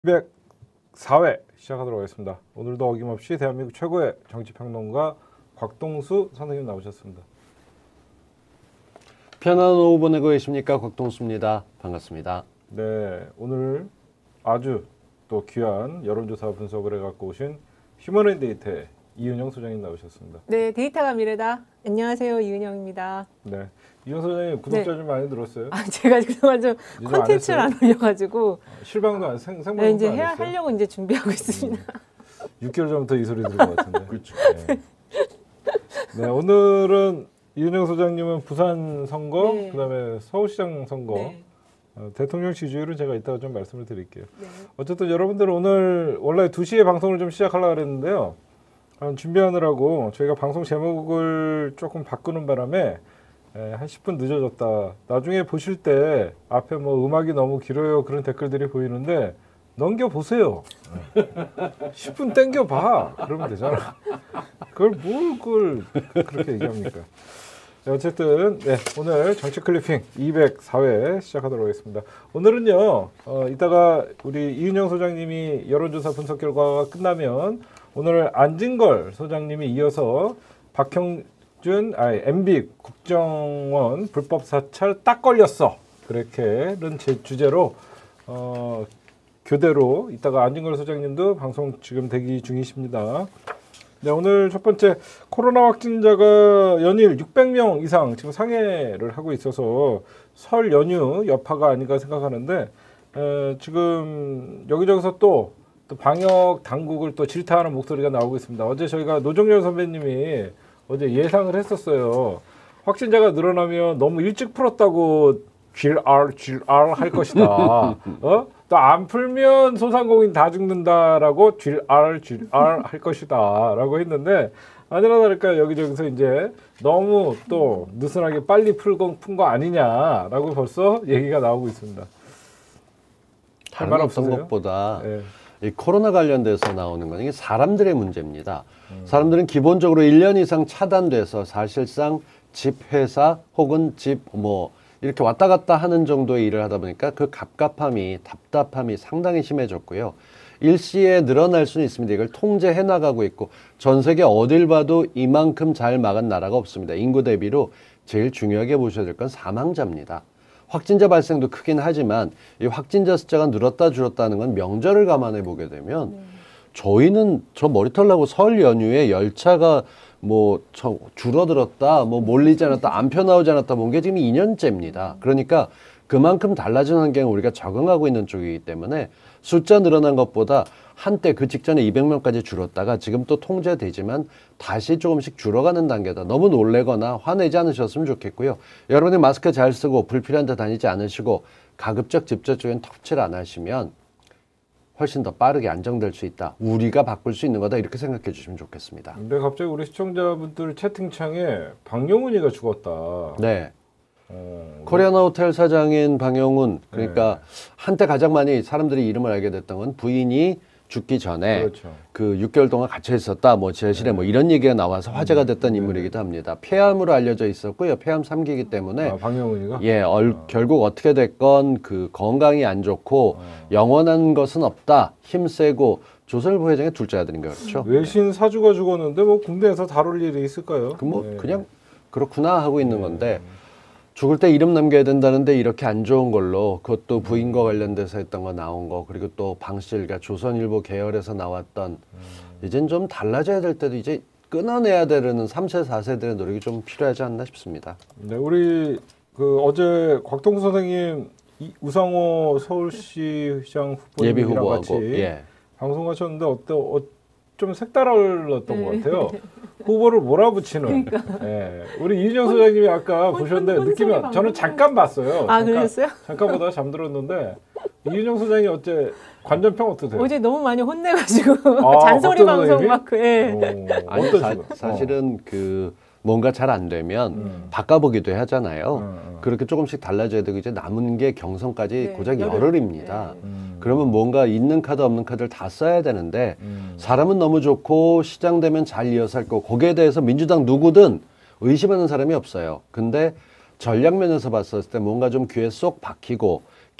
204회 시작하도록 하겠습니다. 오늘도 어김없이 대한민국 최고의 정치평론가 곽동수 선생님 나오셨습니다. 편안한 오후 보내고 계십니까? 곽동수입니다. 반갑습니다. 네, 오늘 아주 또 귀한 여론조사 분석을 해갖고 오신 휴먼앤데이터의 이은영 소장님 나오셨습니다. 네, 데이터가 미래다. 안녕하세요, 이은영입니다. 네, 이은영 소장님 구독자 좀 많이 늘었어요? 아, 제가 그동안 좀 컨텐츠를 안 올려가지고 실방도 안 생방송도 네, 이제 안 했어요? 하려고 이제 준비하고 있습니다. 6개월 전부터 이 소리 들은 것 같은데. 그렇죠. 네, 오늘은 이은영 소장님은 부산 선거, 네. 그다음에 서울시장 선거, 네. 대통령 지지율은 제가 이따가 좀 말씀을 드릴게요. 네. 어쨌든 어쨌든 여러분들 오늘 원래 2시에 방송을 좀 시작하려고 했는데요. 준비하느라고 저희가 방송 제목을 조금 바꾸는 바람에 한 10분 늦어졌다. 나중에 보실 때 앞에 뭐 음악이 너무 길어요 그런 댓글들이 보이는데 넘겨보세요. 10분 땡겨봐. 그러면 되잖아. 그걸 그렇게 얘기합니까? 네, 어쨌든 네, 오늘 정치 클리핑 204회 시작하도록 하겠습니다. 오늘은요. 이따가 우리 이은영 소장님이 여론조사 분석 결과가 끝나면 오늘 안진걸 소장님이 이어서 박형준, MB 국정원 불법 사찰 딱 걸렸어. 그렇게는 제 주제로 교대로 이따가 안진걸 소장님도 방송 지금 대기 중이십니다. 네, 오늘 첫 번째 코로나 확진자가 연일 600명 이상 지금 상해를 하고 있어서 설 연휴 여파가 아닌가 생각하는데 지금 여기저기서 또 방역 당국을 또 질타하는 목소리가 나오고 있습니다. 어제 저희가 노정열 선배님이 어제 예상을 했었어요. 확진자가 늘어나면 너무 일찍 풀었다고 GR 할 것이다. 또 안 풀면 소상공인 다 죽는다라고 GR 할 것이다라고 했는데 아니나 다를까 여기저기서 이제 너무 또 느슨하게 빨리 푼 거 아니냐라고 벌써 얘기가 나오고 있습니다. 다른 어떤 것보다 네. 이 코로나 관련돼서 나오는 건 이게 사람들의 문제입니다. 사람들은 기본적으로 1년 이상 차단돼서 사실상 집 회사 혹은 집 이렇게 왔다 갔다 하는 정도의 일을 하다 보니까 그 갑갑함이 답답함이 상당히 심해졌고요. 일시에 늘어날 수는 있습니다. 이걸 통제해 나가고 있고 전 세계 어딜 봐도 이만큼 잘 막은 나라가 없습니다. 인구 대비로 제일 중요하게 보셔야 될 건 사망자입니다. 확진자 발생도 크긴 하지만 이 확진자 숫자가 늘었다 줄었다는 건 명절을 감안해 보게 되면 저희는 저 머리털 나고 설 연휴에 열차가 줄어들었다, 몰리지 않았다, 안 펴나오지 않았다 본 게 지금 2년째입니다. 그러니까 그만큼 달라진 환경에 우리가 적응하고 있는 쪽이기 때문에 숫자 늘어난 것보다 한때 그 직전에 200명까지 줄었다가 지금 또 통제되지만 다시 조금씩 줄어가는 단계다. 너무 놀래거나 화내지 않으셨으면 좋겠고요. 여러분이 마스크 잘 쓰고 불필요한 데 다니지 않으시고 가급적 직접적인 터치를 안 하시면 훨씬 더 빠르게 안정될 수 있다. 우리가 바꿀 수 있는 거다. 이렇게 생각해 주시면 좋겠습니다. 근데 갑자기 우리 시청자분들 채팅창에 박영훈이가 죽었다. 네. 코리아나 호텔 사장인 방영훈. 그러니까 한때 가장 많이 사람들이 이름을 알게 됐던 건 부인이 죽기 전에 그렇죠. 그 6개월 동안 갇혀 있었다. 지하실에 이런 얘기가 나와서 화제가 됐던 인물이기도 합니다. 폐암으로 알려져 있었고요. 폐암 3기이기 때문에 박영훈이가? 예, 결국 어떻게 됐건 그 건강이 안 좋고 영원한 것은 없다. 힘세고 조선일보 회장의 둘째 아들인가 그렇죠. 외신 사주가 죽었는데 군대에서 다룰 일이 있을까요? 그냥 그렇구나 하고 있는 건데 죽을 때 이름 남겨야 된다는데 이렇게 안 좋은 걸로 그것도 부인과 관련돼서 했던 거 나온 거 그리고 또 방실과 조선일보 계열에서 나왔던 이젠 좀 달라져야 될 때도 이제 끊어내야 되는 3세 4세들의 노력이 좀 필요하지 않나 싶습니다. 네, 우리 어제 곽동수 선생님 우상호 서울시장 예비 후보님이랑 후보하고 같이 방송하셨는데 좀 색달랐던 것 같아요. 후보를 몰아붙이는. 예. 우리 이인영 소장님이 아까 보셨는데 느낌이 저는 잠깐 봤어요. 그러셨어요? 잠깐 보다가 잠들었는데 이인영 소장이 어째 관전평 어떠세요? 어제 너무 많이 혼내가지고 잔소리 방송 막 아니 사실은 뭔가 잘 안 되면 바꿔보기도 하잖아요. 그렇게 조금씩 달라져야 되고 이제 남은 게 경선까지 고작 열흘입니다. 그러면 뭔가 있는 카드 없는 카드를 다 써야 되는데 사람은 너무 좋고 시장 되면 잘 이어서 할 거고 거기에 대해서 민주당 누구든 의심하는 사람이 없어요. 근데 전략 면에서 봤을 때 뭔가 좀 귀에 쏙 박히고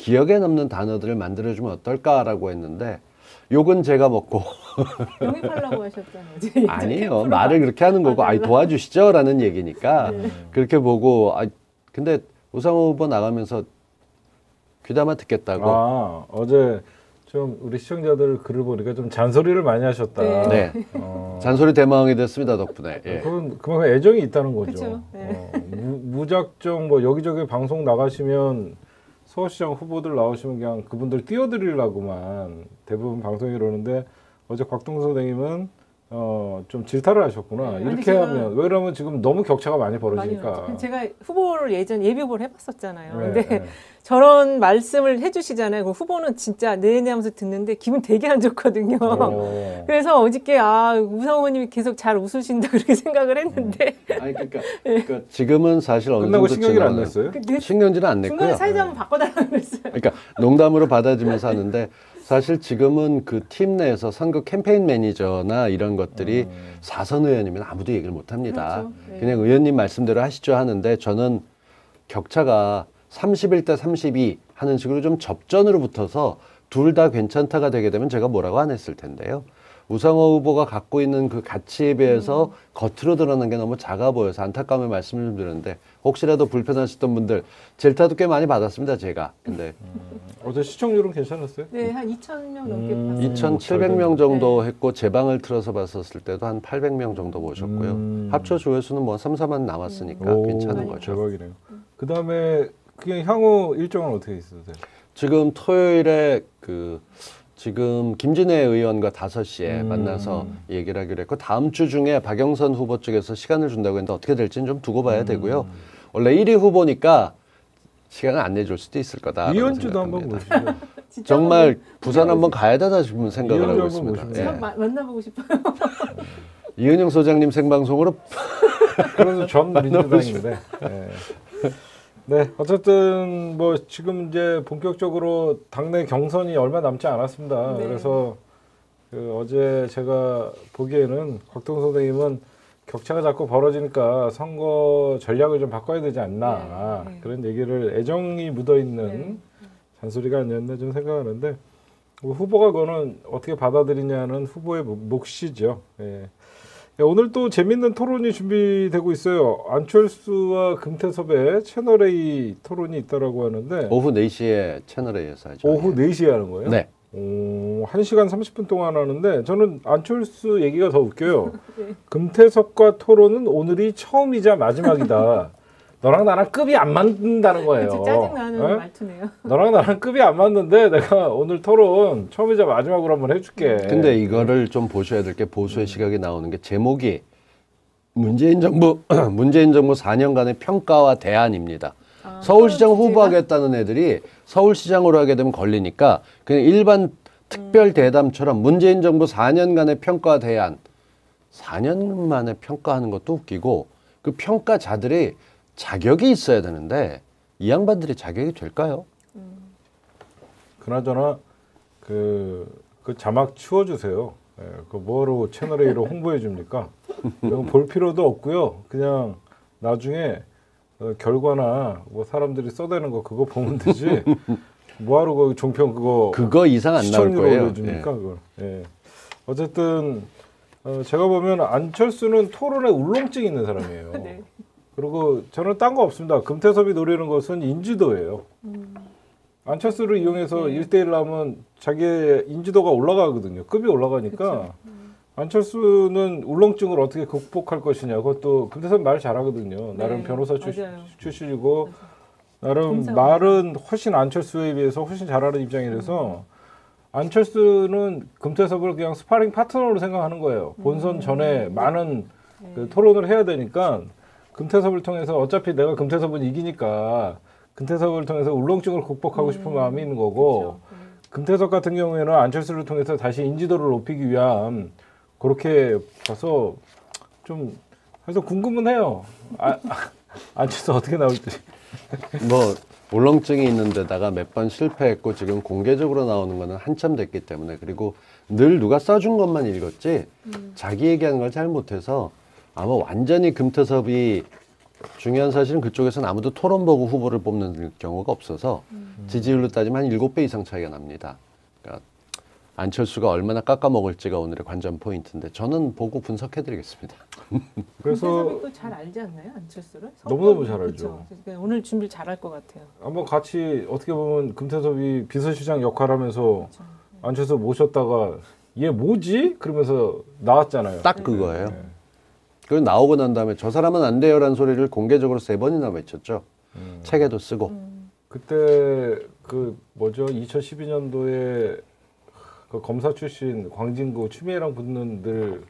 기억에 남는 단어들을 만들어주면 어떨까라고 했는데 욕은 제가 먹고 영입하려고 하셨잖아요. 아니에요. 말을 그렇게 하는 거고 아이 도와주시죠 라는 얘기니까 그렇게 보고 근데 우상호 후보 나가면서 귀담아 듣겠다고 어제 좀 우리 시청자들 글을 보니까 좀 잔소리를 많이 하셨다. 네. 잔소리 대망이 됐습니다 덕분에. 예. 그건 그만큼 애정이 있다는 거죠. 그쵸, 네. 무작정 뭐 여기저기 방송 나가시면 서울시장 후보들 나오시면 그냥 그분들 띄워드리려고만 대부분 방송이 이러는데 어제 곽동수 선생님은 좀 질타를 하셨구나. 네, 이렇게 하면 왜냐면 지금 너무 격차가 많이 많이 벌어지니까. 어렵죠. 제가 후보를 예전 예비 후보를 해봤었잖아요. 네, 근데 네. 저런 말씀을 해주시잖아요. 그 후보는 진짜 내내 하면서 듣는데 기분 되게 안 좋거든요. 그래서 어저께 우상호 의원님이 계속 잘 웃으신다 그렇게 생각을 했는데 아니 그러니까 지금은 사실 어느 끝나고 정도 신경질 안 냈어요? 신경질은 안 중간에 냈고요. 사이즈 한번 바꿔달라고 그랬어요. 그러니까 농담으로 받아주면서 하는데 사실 지금은 그 팀 내에서 선거 캠페인 매니저나 이런 것들이 사선 의원이면 아무도 얘기를 못 합니다. 그렇죠. 네. 그냥 의원님 말씀대로 하시죠 하는데 저는 격차가 31대 32 하는 식으로 좀 접전으로 붙어서 둘 다 괜찮다가 되게 되면 제가 뭐라고 안 했을 텐데요. 우상호 후보가 갖고 있는 그 가치에 비해서 겉으로 드러난 게 너무 작아 보여서 안타까움의 말씀을 좀 드렸는데 혹시라도 불편하셨던 분들 질타도 꽤 많이 받았습니다 제가. 근데 어제 시청률은 괜찮았어요? 네, 한 2,000명 넘게 봤어요. 2,700명 정도 네. 했고 제 방을 틀어서 봤었을 때도 한 800명 정도 모셨고요. 합쳐 조회수는 뭐 3, 4만 남았으니까 괜찮은 거죠. 대박이네요. 그 다음에 그냥 향후 일정은 어떻게 있으세요? 지금 토요일에 지금 김진애 의원과 5시에 만나서 얘기를 하기로 했고 다음 주 중에 박영선 후보 쪽에서 시간을 준다고 했는데 어떻게 될지는 좀 두고 봐야 되고요. 원래 1위 후보니까 시간을 안 내줄 수도 있을 거다. 이현주도 한번 보시죠. 진짜 정말 한번 부산 한번 가야 되다 싶은 생각을 하고 이현주 한번 있습니다. 보시면 예. 만나보고 싶어요. 이은영 소장님 생방송으로 그래서 전 민주당인데. 네, 어쨌든 뭐 지금 이제 본격적으로 당내 경선이 얼마 남지 않았습니다. 네. 그래서 어제 제가 보기에는 곽동수 선생님은 격차가 자꾸 벌어지니까 선거 전략을 좀 바꿔야 되지 않나 네, 네. 그런 얘기를 애정이 묻어 있는 네. 잔소리가 아니었나 좀 생각하는데 뭐 후보가 그거는 어떻게 받아들이냐는 후보의 몫이죠. 예. 오늘 또 재밌는 토론이 준비되고 있어요. 안철수와 금태섭의 채널A 토론이 있다라고 하는데 오후 4시에 채널A에서 하죠. 오후 4시에 하는 거예요? 네. 1시간 30분 동안 하는데 저는 안철수 얘기가 더 웃겨요. 네. 금태섭과 토론은 오늘이 처음이자 마지막이다. 너랑 나랑 급이 안 맞는다는 거예요. 진짜 짜증나는 에? 말투네요. 너랑 나랑 급이 안 맞는데 내가 오늘 토론 처음이자 마지막으로 한번 해줄게. 근데 이거를 좀 보셔야 될 게 보수의 시각이 나오는 게 제목이 문재인 정부 4년간의 평가와 대안입니다. 서울시장 토론 주제가? 후보하겠다는 애들이 서울시장으로 하게 되면 걸리니까 그냥 일반 특별 대담처럼 문재인 정부 4년간의 평가 대안 4년 만에 평가하는 것도 웃기고 그 평가자들이 자격이 있어야 되는데 이 양반들이 자격이 될까요? 그나저나 그 자막 치워주세요. 예, 그 뭐로 채널A로 홍보해 줍니까? 이건 볼 필요도 없고요. 그냥 나중에 결과나 뭐 사람들이 써대는 거 그거 보면 되지. 뭐하러 그 종편 그거 이상 안 나올 시청률 거예요. 올려줍니까? 그걸. 예. 어쨌든 제가 보면 안철수는 토론에 울렁증이 있는 사람이에요. 네. 그리고 저는 딴 거 없습니다. 금태섭이 노리는 것은 인지도예요. 안철수를 이용해서 네. 1대1 하면 자기의 인지도가 올라가거든요. 급이 올라가니까 안철수는 울렁증을 어떻게 극복할 것이냐. 그것도 금태섭 말 잘하거든요. 나름 네, 변호사 맞아요. 출신이고 맞아요. 나름 검사. 말은 훨씬 안철수에 비해서 훨씬 잘하는 입장이라서 안철수는 금태섭을 그냥 스파링 파트너로 생각하는 거예요. 본선 전에 많은 그 토론을 해야 되니까 금태섭을 통해서 어차피 내가 금태섭은 이기니까 금태섭을 통해서 울렁증을 극복하고 싶은 마음이 있는 거고 그렇죠. 금태섭 같은 경우에는 안철수를 통해서 다시 인지도를 높이기 위한 그렇게 봐서 좀 그래서 궁금은 해요. 안철수 어떻게 나올지. 뭐 울렁증이 있는 데다가 몇 번 실패했고 지금 공개적으로 나오는 거는 한참 됐기 때문에 그리고 늘 누가 써준 것만 읽었지 자기 얘기하는 걸 잘 못해서 아마 완전히 금태섭이 중요한 사실은 그쪽에서는 아무도 토론 보고 후보를 뽑는 경우가 없어서 지지율로 따지면 한 7배 이상 차이가 납니다. 그러니까 안철수가 얼마나 깎아먹을지가 오늘의 관전 포인트인데 저는 보고 분석해드리겠습니다. 그래서 잘 알지 않나요, 안철수를? 너무너무 잘 알죠. 그쵸? 그러니까 오늘 준비 잘할 것 같아요. 한번 같이 어떻게 보면 금태섭이 비서실장 역할하면서 그렇죠. 안철수 모셨다가 얘 뭐지? 그러면서 나왔잖아요. 딱 그거예요. 네. 그리고 나오고 난 다음에 저 사람은 안 돼요라는 소리를 공개적으로 3번이나 외쳤죠. 책에도 쓰고. 그때 그 뭐죠? 2012년도에 그 검사 출신 광진구 추미애랑 붙는들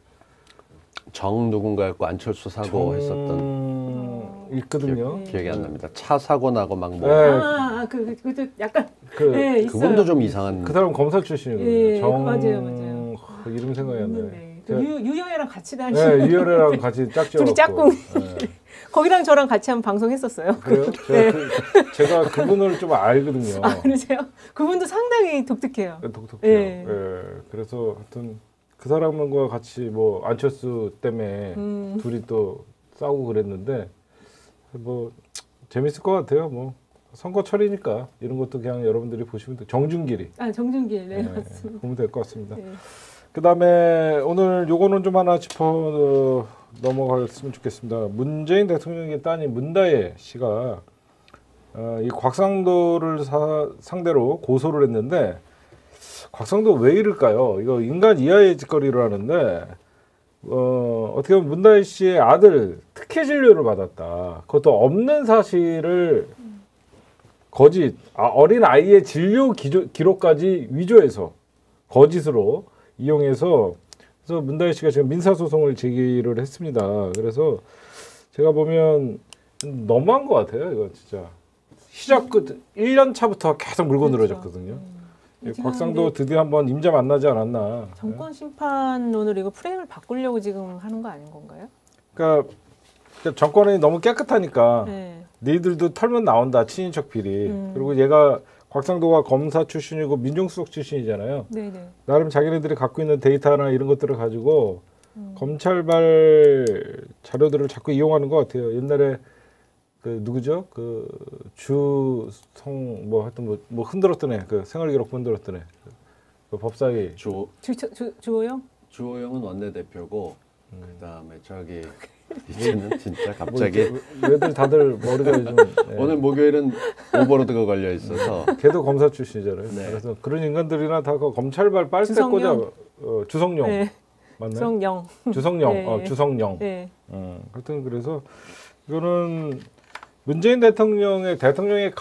정 누군가였고 안철수 사고 했었던 있거든요. 기억이 안 납니다. 차 사고 나고 막 뭐. 네. 그것도 약간 그, 네, 있어요. 그분도 좀 이상한. 그 사람 검사 출신이거든요. 예, 정 맞아요. 이름 생각이 안 나요. 있는데. 그 유영애랑 같이 다니는 네, 유열애랑 같이 짝지어. 둘이 짝꿍. 네. 거기랑 저랑 같이 한번 방송했었어요. 그래요? 네. 제가 그분을 좀 알거든요. 아, 그러세요? 그분도 상당히 독특해요. 독특해요. 예. 예. 그래서 하여튼 그 사람과 같이 뭐 안철수 때문에 둘이 또 싸우고 그랬는데 뭐 재밌을 것 같아요. 뭐 선거철이니까 이런 것도 그냥 여러분들이 보시면 돼요. 정준길이. 아, 정준길. 네, 예, 맞습니다. 보면 될 것 같습니다. 네. 그다음에 오늘 요거는 좀 하나 짚어 넘어갔으면 좋겠습니다. 문재인 대통령의 따님 문다혜 씨가 이 곽상도를 상대로 고소를 했는데 곽상도 왜 이럴까요? 이거 인간 이하의 짓거리를 하는데 어떻게 보면 문다혜 씨의 아들 특혜 진료를 받았다. 그것도 없는 사실을 거짓 어린 아이의 진료 기록까지 위조해서 거짓으로 이용해서 그래서 문다혜 씨가 지금 민사소송을 제기를 했습니다. 그래서 제가 보면 너무한 것 같아요. 이거 진짜 시작 끝 1년 차부터 계속 물고 그렇죠. 늘어졌거든요. 지금 곽상도 근데 드디어 한번 임자 만나지 않았나. 정권 심판론으로 이거 프레임을 바꾸려고 지금 하는 거 아닌 건가요? 그러니까 정권이 너무 깨끗하니까 네. 너희들도 털면 나온다 친인척 비리. 그리고 얘가 곽상도가 검사 출신이고 민정수석 출신이잖아요. 네네. 나름 자기네들이 갖고 있는 데이터나 이런 것들을 가지고 검찰발 자료들을 자꾸 이용하는 것 같아요. 옛날에 그 누구죠? 그 주성 뭐 하여튼 뭐 흔들었던 애, 그 생활기록 흔들었던 애, 그 법사위. 주호영? 주호영은 원내대표고 그다음에 저기 이제는 진짜 갑자기 얘들 다들 머리가 요즘 오늘 목요일은 오버로드가 걸려 있어서 걔도 검사 출신이잖아요. 네. 그래서 그런 인간들이나 다 그 검찰발 빨대 꽂아 주성용 네. 맞나요? 주성영. 주성영, 네. 주성영. 네. 하여튼 그래서 이거는 문재인 대통령의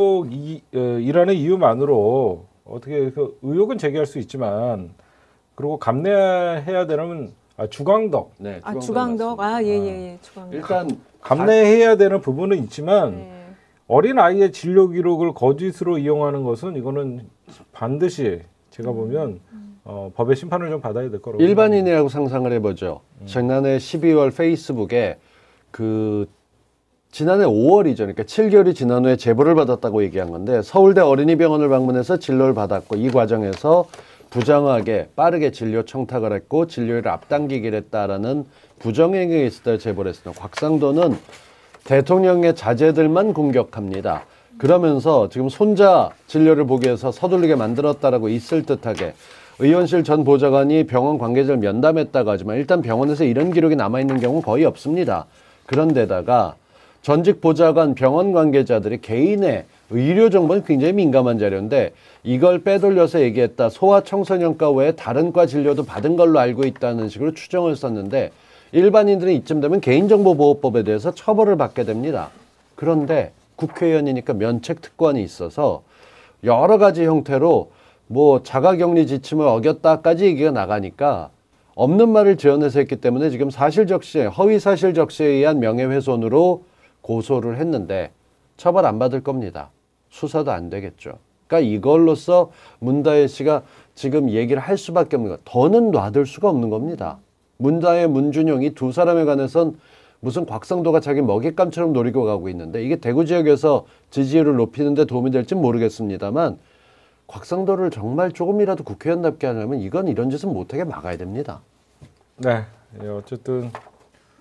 가족이라는 이유만으로 어떻게 그 의혹은 제기할 수 있지만 그리고 감내해야 되는 주광덕 네, 아, 주광덕. 맞습니다. 예. 주광덕. 일단 감내해야 되는 부분은 있지만 네. 어린 아이의 진료 기록을 거짓으로 이용하는 것은 이거는 반드시 제가 보면 법의 심판을 좀 받아야 될 거라고. 일반인이라고 상상을 해보죠. 지난해 12월 페이스북에 그 지난해 5월이죠. 그러니까 7개월이 지난 후에 제보를 받았다고 얘기한 건데 서울대 어린이병원을 방문해서 진료를 받았고 이 과정에서 부정하게 빠르게 진료 청탁을 했고 진료를 앞당기기를 했다라는 부정행위가 있었다 제보를 했습니다. 곽상도는 대통령의 자제들만 공격합니다. 그러면서 지금 손자 진료를 보기 위해서 서둘르게 만들었다라고 있을 듯하게 의원실 전 보좌관이 병원 관계자를 면담했다고 하지만 일단 병원에서 이런 기록이 남아있는 경우는 거의 없습니다. 그런데다가 전직 보좌관 병원 관계자들이 개인의 의료 정보는 굉장히 민감한 자료인데 이걸 빼돌려서 얘기했다. 소아청소년과 외에 다른 과 진료도 받은 걸로 알고 있다는 식으로 추정을 썼는데 일반인들은 이쯤 되면 개인정보보호법에 대해서 처벌을 받게 됩니다. 그런데 국회의원이니까 면책특권이 있어서 여러 가지 형태로 뭐 자가격리 지침을 어겼다까지 얘기가 나가니까 없는 말을 지어내서 했기 때문에 지금 사실적시에 허위사실적시에 의한 명예훼손으로 고소를 했는데 처벌 안 받을 겁니다. 수사도 안 되겠죠. 그러니까 이걸로써 문다혜 씨가 지금 얘기를 할 수밖에 없는 거. 더는 놔둘 수가 없는 겁니다. 문다혜, 문준용 이 두 사람에 관해선 무슨 곽상도가 자기 먹잇감처럼 노리고 가고 있는데 이게 대구 지역에서 지지율을 높이는 데 도움이 될지 모르겠습니다만 곽상도를 정말 조금이라도 국회의원답게 하려면 이건 이런 짓은 못하게 막아야 됩니다. 네, 어쨌든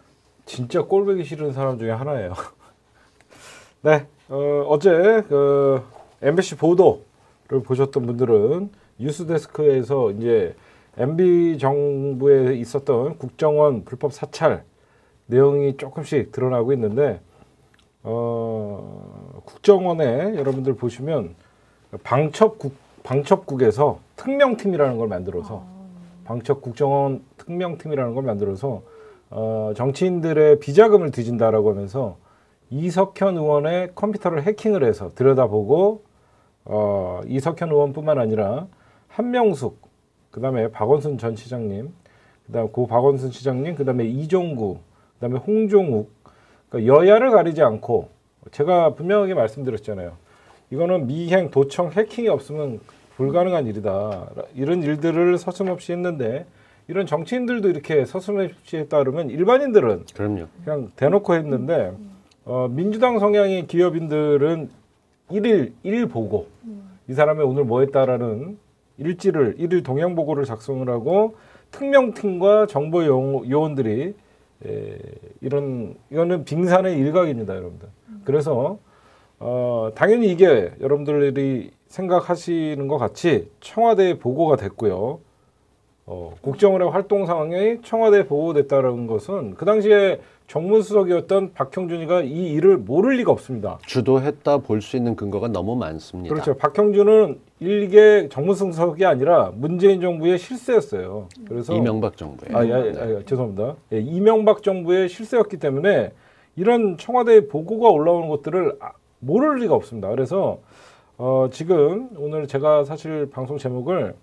진짜 꼴보기 싫은 사람 중에 하나예요. 네, 어제 그 MBC 보도를 보셨던 분들은 뉴스데스크에서 이제 MB 정부에 있었던 국정원 불법 사찰 내용이 조금씩 드러나고 있는데 국정원에 여러분들 보시면 방첩국에서 특명팀이라는 걸 만들어서 방첩국정원 특명팀이라는 걸 만들어서 정치인들의 비자금을 뒤진다라고 하면서 이석현 의원의 컴퓨터를 해킹을 해서 들여다보고 이석현 의원뿐만 아니라 한명숙, 그다음에 박원순 전 시장님, 그다음 고 박원순 시장님, 그다음에 이종구, 그다음에 홍종욱, 그러니까 여야를 가리지 않고 제가 분명하게 말씀드렸잖아요. 이거는 미행, 도청, 해킹이 없으면 불가능한 일이다. 이런 일들을 서슴없이 했는데 이런 정치인들도 이렇게 서슴없이 했다 그러면 일반인들은 그럼요. 그냥 대놓고 했는데 민주당 성향의 기업인들은 일일 보고 이 사람이 오늘 뭐 했다라는 일일 동향 보고를 작성을 하고 특명팀과 정보 요원들이 이거는 빙산의 일각입니다, 여러분들. 그래서 당연히 이게 여러분들이 생각하시는 것 같이 청와대에 보고가 됐고요. 국정원의 활동 상황이 청와대에 보고됐다는 것은 그 당시에 정무수석이었던 박형준이가 이 일을 모를 리가 없습니다. 주도했다 볼 수 있는 근거가 너무 많습니다. 그렇죠. 박형준은 이게 정무수석이 아니라 문재인 정부의 실세였어요. 그래서 이명박 정부예요. 죄송합니다. 예, 이명박 정부의 실세였기 때문에 이런 청와대에 보고가 올라오는 것들을 모를 리가 없습니다. 그래서 지금 오늘 제가 사실 방송 제목을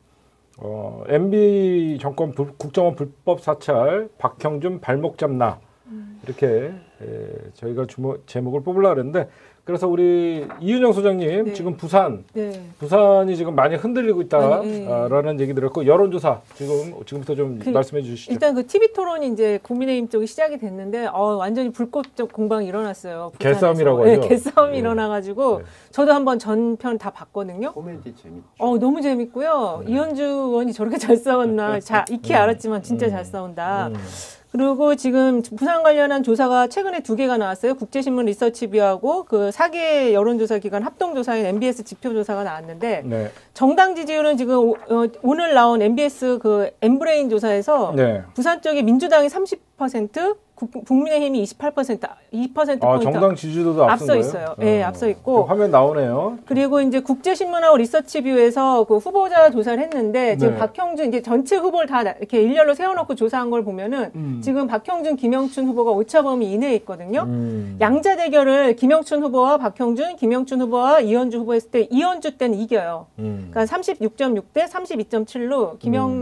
MB 정권 국정원 불법 사찰 박형준 발목 잡나 이렇게 저희가 제목을 뽑으려고 했는데 그래서 우리 이윤영 소장님 네. 지금 부산이 지금 많이 흔들리고 있다라는 얘기 들었고 여론조사 지금부터 좀 말씀해 주시죠. 일단 그 TV 토론이 이제 국민의힘 쪽이 시작이 됐는데 완전히 불꽃적 공방이 일어났어요. 부산에서. 개싸움이라고 하죠. 네, 개싸움이 일어나가지고 저도 한번 전편 다 봤거든요. 코미디 재밌죠. 너무 재밌고요. 이현주 의원이 저렇게 잘 싸웠나 익히 알았지만 진짜 잘 싸운다. 그리고 지금 부산 관련한 조사가 최근에 2개가 나왔어요. 국제신문 리서치비하고 그 4개 여론조사 기관 합동조사인 MBS 지표조사가 나왔는데 네. 정당 지지율은 지금 오늘 나온 MBS 그 엠브레인 조사에서 네. 부산 쪽에 민주당이 30%, 국민의힘이 2% 포인트 정당 지지도도 앞서 있어요. 네, 앞서 있고 화면 나오네요. 그리고 이제 국제신문하고 리서치뷰에서 그 후보자 조사를 했는데 지금 박형준 이제 전체 후보를 다 이렇게 일렬로 세워놓고 조사한 걸 보면은 지금 박형준, 김영춘 후보가 오차범위 이내에 있거든요. 양자 대결을 김영춘 후보와 박형준, 김영춘 후보와 이현주 후보 했을 때 이현주 때는 이겨요. 그러니까 36.6대 32.7로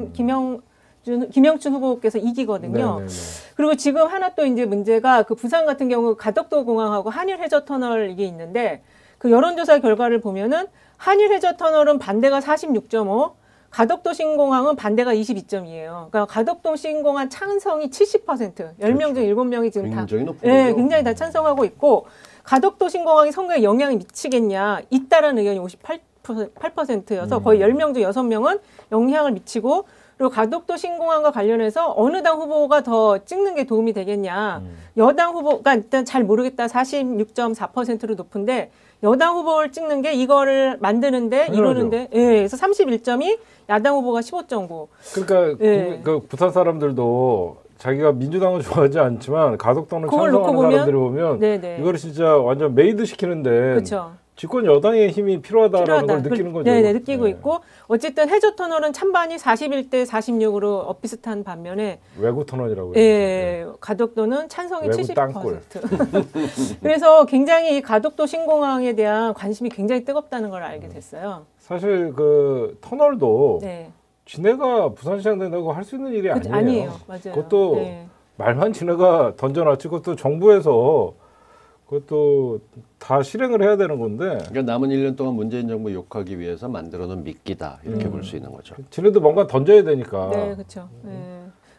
김영춘 후보께서 이기거든요. 네네네. 그리고 지금 하나 또 이제 문제가 그 부산 같은 경우 가덕도 공항하고 한일 해저 터널 이게 있는데 그 여론조사 결과를 보면은 한일 해저 터널은 반대가 46.5, 가덕도 신공항은 반대가 22.2예요. 그러니까 가덕도 신공항 찬성이 70%, 10명 중 7명이 지금 굉장히 높은 네, 거죠. 굉장히 다 찬성하고 있고 가덕도 신공항이 선거에 영향이 미치겠냐? 있다라는 의견이 58%여서 거의 10명 중 6명은 영향을 미치고 그리고 가덕도 신공항과 관련해서 어느 당 후보가 더 찍는 게 도움이 되겠냐. 여당 후보가 일단 잘 모르겠다. 46.4%로 높은데 여당 후보를 찍는 게 이거를 만드는데 이루는데 그래서 31점이 야당 후보가 15.9. 그러니까 그 부산 사람들도 자기가 민주당을 좋아하지 않지만 가덕도는 찬성하는 사람들이 보면 이거를 진짜 완전 메이드 시키는데 그렇죠. 집권 여당의 힘이 필요하다라는 걸 느끼는 거죠. 네, 느끼고 있고 어쨌든 해저 터널은 찬반이 41대 46으로 비슷한 반면에 외구 터널이라고 해요. 가덕도는 찬성이 외구 70%. 그래서 굉장히 이 가덕도 신공항에 대한 관심이 굉장히 뜨겁다는 걸 알게 됐어요. 사실 그 터널도 지네가 부산시장 된다고 할 수 있는 일이 아니에요. 맞아요. 그것도 말만 지네가 던져놨지 그것도 정부에서 그것도 다 실행을 해야 되는 건데. 그러니까 남은 1년 동안 문재인 정부 욕하기 위해서 만들어놓은 미끼다 이렇게 볼 수 있는 거죠. 지네도 뭔가 던져야 되니까. 네, 그렇죠.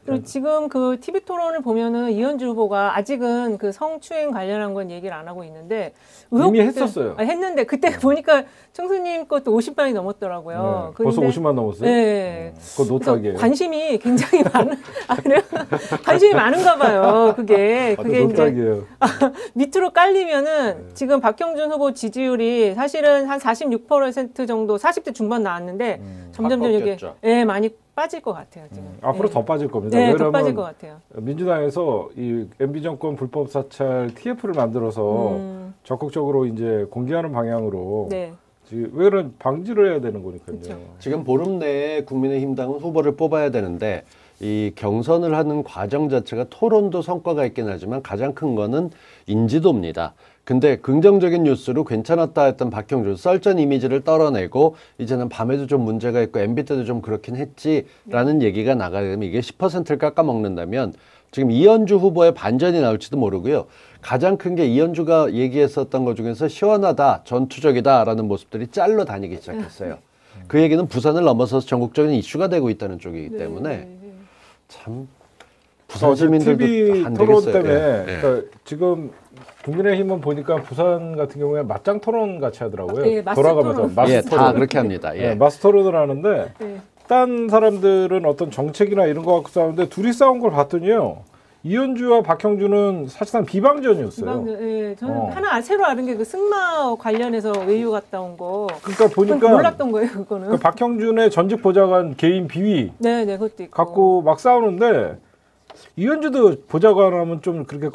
그리고 지금 그 TV 토론을 보면은 이현주 후보가 아직은 그 성추행 관련한 건 얘기를 안 하고 있는데 이미 했었어요. 했는데 그때 보니까 청수님 것도 50만이 넘었더라고요. 네, 벌써 50만 넘었어요? 네. 그거 노딱이에요. 관심이 굉장히 많은 그래요? 관심이 많은가 봐요. 그게 이제 노딱이에요. 밑으로 깔리면은 지금 박형준 후보 지지율이 사실은 한 46% 정도 40대 중반 나왔는데 점점점 이게 많이 빠질 것 같아요. 지금. 앞으로 더 빠질 겁니다. 네, 더 빠질 것 같아요. 민주당에서 이 MB 정권 불법 사찰 TF를 만들어서 적극적으로 이제 공개하는 방향으로 네. 지금 왜 그런 방지를 해야 되는 거니까요. 그쵸. 지금 보름 내에 국민의힘당은 후보를 뽑아야 되는데 이 경선을 하는 과정 자체가 토론도 성과가 있긴 하지만 가장 큰 거는 인지도입니다. 근데 긍정적인 뉴스로 괜찮았다 했던 박형준 썰전 이미지를 떨어내고 이제는 밤에도 좀 문제가 있고 MB 때도 좀 그렇긴 했지라는 얘기가 나가게 되면 이게 10%를 깎아먹는다면 지금 이현주 후보의 반전이 나올지도 모르고요. 가장 큰 게 이현주가 얘기했었던 것 중에서 시원하다, 전투적이다라는 모습들이 짤로 다니기 시작했어요. 그 얘기는 부산을 넘어서서 전국적인 이슈가 되고 있다는 쪽이기 때문에 참 부산 시민들도 TV 안 토론 되겠어요. 때문에 예, 예. 그러니까 지금 국민의힘은 보니까 부산 같은 경우에 맞짱 토론 같이 하더라고요. 예, 마스 돌아가면서 토론. 마스 예, 토론. 다 그렇게 합니다. 예. 예, 마스 토론을 하는데 네. 딴 사람들은 어떤 정책이나 이런 거 갖고 싸우는데 둘이 싸운 걸 봤더니요. 이현주와 박형준은 사실상 비방전이었어요. 예, 저는 하나 새로 아는 게 그 승마 관련해서 외유 갔다 온 거. 그러니까 그건 보니까 몰랐던 거예요, 그거는. 그 박형준의 전직 보좌관 개인 비위 네, 그것도 있고. 갖고 막 싸우는데 이현주도 보좌관하면 좀 그렇게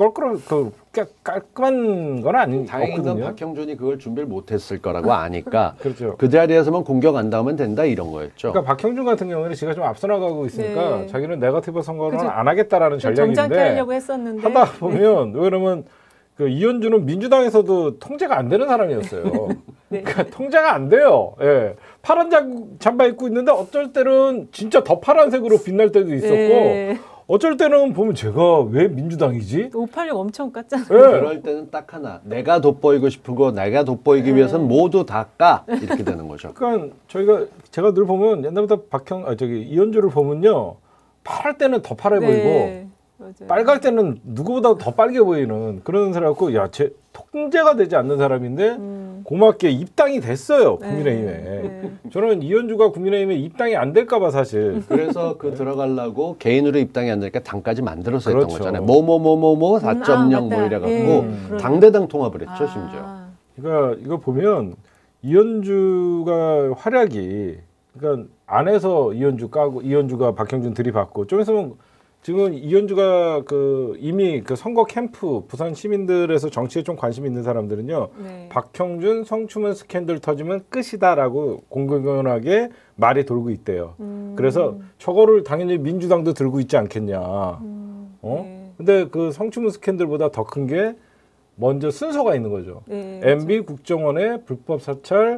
깔끔한 건 아니 다행인 건 없거든요. 박형준이 그걸 준비를 못했을 거라고 아니까 그렇죠. 그 자리에서만 공격 안 당하면 된다 이런 거였죠. 그러니까 박형준 같은 경우는 지가 좀 앞서 나가고 있으니까 네. 자기는 네거티브 선거를 그죠. 안 하겠다라는 정장케 전략인데 하려고 했었는데. 하다 보면 왜 그러면 그 이현주는 민주당에서도 통제가 안 되는 사람이었어요. 네. 그러니까 통제가 안 돼요. 예. 파란 잠바 입고 있는데 어쩔 때는 진짜 더 파란색으로 빛날 때도 있었고 네. 어쩔 때는 보면 제가 왜 민주당이지? 586 엄청 깠잖아요. 예. 그럴 때는 딱 하나. 내가 돋보이고 싶고 내가 돋보이기 위해서는 모두 다 까. 이렇게 되는 거죠. 그러니까 제가 늘 보면 옛날부터 이현주를 보면요. 파랄 때는 더 파래 보이고 맞아요. 빨갈 때는 누구보다 더 빨개 보이는 그런 사람이었고 쟤 통제가 되지 않는 사람인데 고맙게 입당이 됐어요. 국민의힘에. 네. 저는 이현주가 국민의힘에 입당이 안 될까 봐 사실. 그래서 그 들어가려고 개인으로 입당이 안 되니까 당까지 만들어서 했던 그렇죠. 거잖아요. 4.0 맞다. 뭐 이래 갖고 예, 당대당 통합을 했죠, 심지어. 그러니까 이거 보면 이현주가 활약이 그러니까 안에서 이현주 까고 이현주가 박형준 들이받고 좀 있으면 지금 이현주가 이미 그 선거 캠프 부산 시민들에서 정치에 좀 관심 있는 사람들은요. 네. 박형준 성추문 스캔들 터지면 끝이다라고 공공연하게 말이 돌고 있대요. 그래서 저거를 당연히 민주당도 들고 있지 않겠냐. 네. 근데 그 성추문 스캔들보다 더 큰 게 먼저 순서가 있는 거죠. 네, MB 국정원의 불법 사찰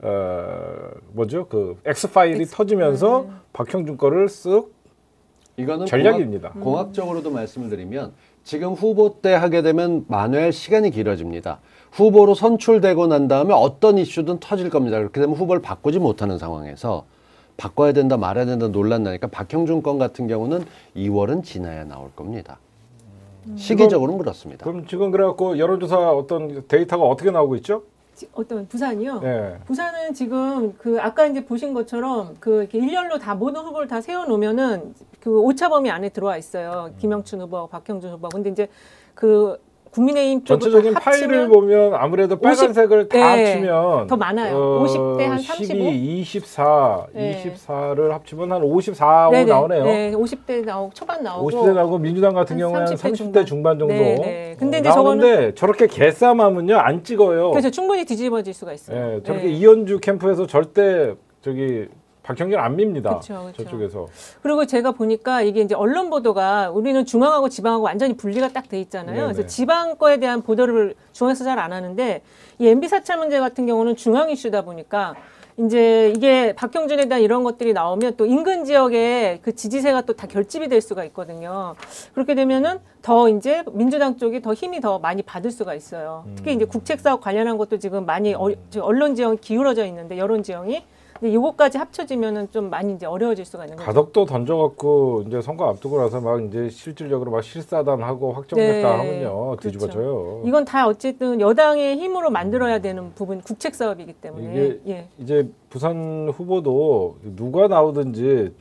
그 X파일이 터지면서 박형준 거를 쓱 이거는 전략입니다. 공학적으로도 말씀을 드리면 지금 후보 때 하게 되면 만회할 시간이 길어집니다. 후보로 선출되고 난 다음에 어떤 이슈든 터질 겁니다. 그렇게 되면 후보를 바꾸지 못하는 상황에서 바꿔야 된다 말아야 된다 논란 나니까 박형준 건 같은 경우는 2월은 지나야 나올 겁니다. 시기적으로는 그렇습니다. 그럼 지금 그래갖고 여론조사 어떤 데이터가 어떻게 나오고 있죠? 어떤 부산이요? 네. 부산은 지금 아까 이제 보신 것처럼 이렇게 일렬로 다 모든 후보를 다 세워놓으면은 그 오차범위 안에 들어와 있어요. 김영춘 후보, 박형준 후보. 근데 이제 국민의힘 쪽으로 전체적인 파일을 보면 아무래도 빨간색을 다 합치면 더 많아요. 50대 한 35? 12, 24, 네. 24를 합치면 한 54, 5 네네. 나오네요. 네, 50대 초반 나오고 50대 나오고 민주당 같은 한 경우는 30대 30대 중반 정도 네. 근데 이제 나오는데 저렇게 개싸움하면요 안 찍어요. 그래서 충분히 뒤집어질 수가 있어요. 예, 저렇게 네. 이현주 캠프에서 절대 박형준 안 밉니다. 그쵸. 저쪽에서. 그리고 제가 보니까 이게 이제 언론 보도가 우리는 중앙하고 지방하고 완전히 분리가 딱 돼 있잖아요. 네네. 그래서 지방 거에 대한 보도를 중앙에서 잘 안 하는데 이 MB 사찰 문제 같은 경우는 중앙 이슈다 보니까 이제 이게 박형준에 대한 이런 것들이 나오면 또 인근 지역에 그 지지세가 또 다 결집이 될 수가 있거든요. 그렇게 되면은 더 이제 민주당 쪽이 더 힘이 더 많이 받을 수가 있어요. 특히 이제 국책 사업 관련한 것도 지금 많이 언론 지형이 기울어져 있는데 여론 지형이 근데 요거까지 합쳐지면은 좀 많이 이제 어려워질 수가 있는 거죠. 가덕도 던져갖고 이제 선거 앞두고 나서 막 이제 실질적으로 막 실사단하고 확정됐다 네. 하면요 뒤집어져요. 이건 다 어쨌든 여당의 힘으로 만들어야 되는 부분 국책 사업이기 때문에 이게 예. 이제 부산 후보도 누가 나오든지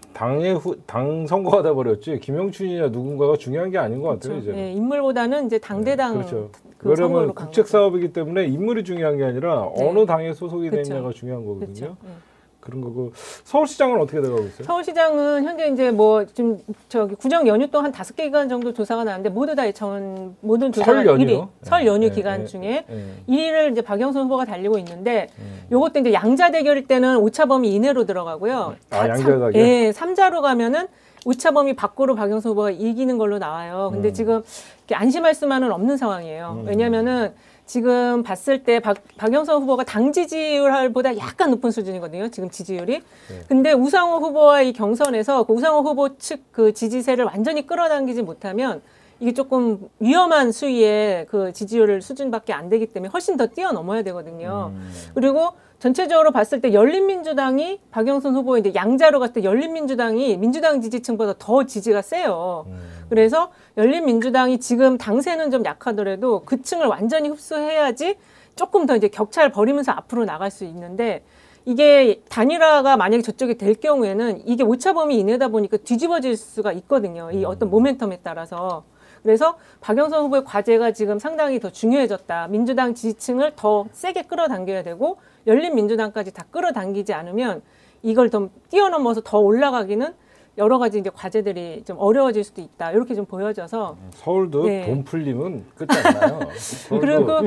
당 선거가 돼버렸지 김영춘이냐 누군가가 중요한 게 아닌 것 같아요 이제. 예, 인물보다는 이제 당대당 그렇죠. 그 왜냐하면 선거로 간 국책 거죠. 사업이기 때문에 인물이 중요한 게 아니라 네. 어느 당에 소속이 그쵸. 되느냐가 중요한 거거든요. 그렇죠. 예. 그런 거고 서울시장은 어떻게 돼가고 있어요? 서울시장은 현재 이제 뭐 지금 저기 구정 연휴 동안 5개 기간 정도 조사가 나왔는데 모두 다 모든 조사가 설 연휴요? 1위, 설 연휴 예, 기간 예, 중에 예. 1위를 이제 박영선 후보가 달리고 있는데 요것도 이제 양자 대결일 때는 오차 범위 이내로 들어가고요. 아, 양자 대결? 예, 3자로 가면은 오차 범위 밖으로 박영선 후보가 이기는 걸로 나와요. 근데 지금 이렇게 안심할 수만은 없는 상황이에요. 왜냐면은 지금 봤을 때 박영선 후보가 당 지지율보다 약간 높은 수준이거든요. 지금 지지율이. 근데 우상호 후보와 이 경선에서 그 우상호 후보 측 그 지지세를 완전히 끌어당기지 못하면 이게 조금 위험한 수위의 그 지지율 수준밖에 안 되기 때문에 훨씬 더 뛰어넘어야 되거든요. 그리고 전체적으로 봤을 때 열린민주당이 박영선 후보의 이제 양자로 갔을 때 열린민주당이 민주당 지지층보다 더 지지가 세요. 그래서 열린민주당이 지금 당세는 좀 약하더라도 그 층을 완전히 흡수해야지 조금 더 이제 격차를 벌이면서 앞으로 나갈 수 있는데 이게 단일화가 만약에 저쪽이 될 경우에는 이게 오차 범위 이내다 보니까 뒤집어질 수가 있거든요. 이 어떤 모멘텀에 따라서. 그래서 박영선 후보의 과제가 지금 상당히 더 중요해졌다. 민주당 지지층을 더 세게 끌어당겨야 되고 열린민주당까지 다 끌어당기지 않으면 이걸 좀 뛰어넘어서 더 올라가기는 여러 가지 이제 과제들이 좀 어려워질 수도 있다. 이렇게 좀 보여져서 서울도 네. 돈 풀리면 끝이 안 나요. 그리고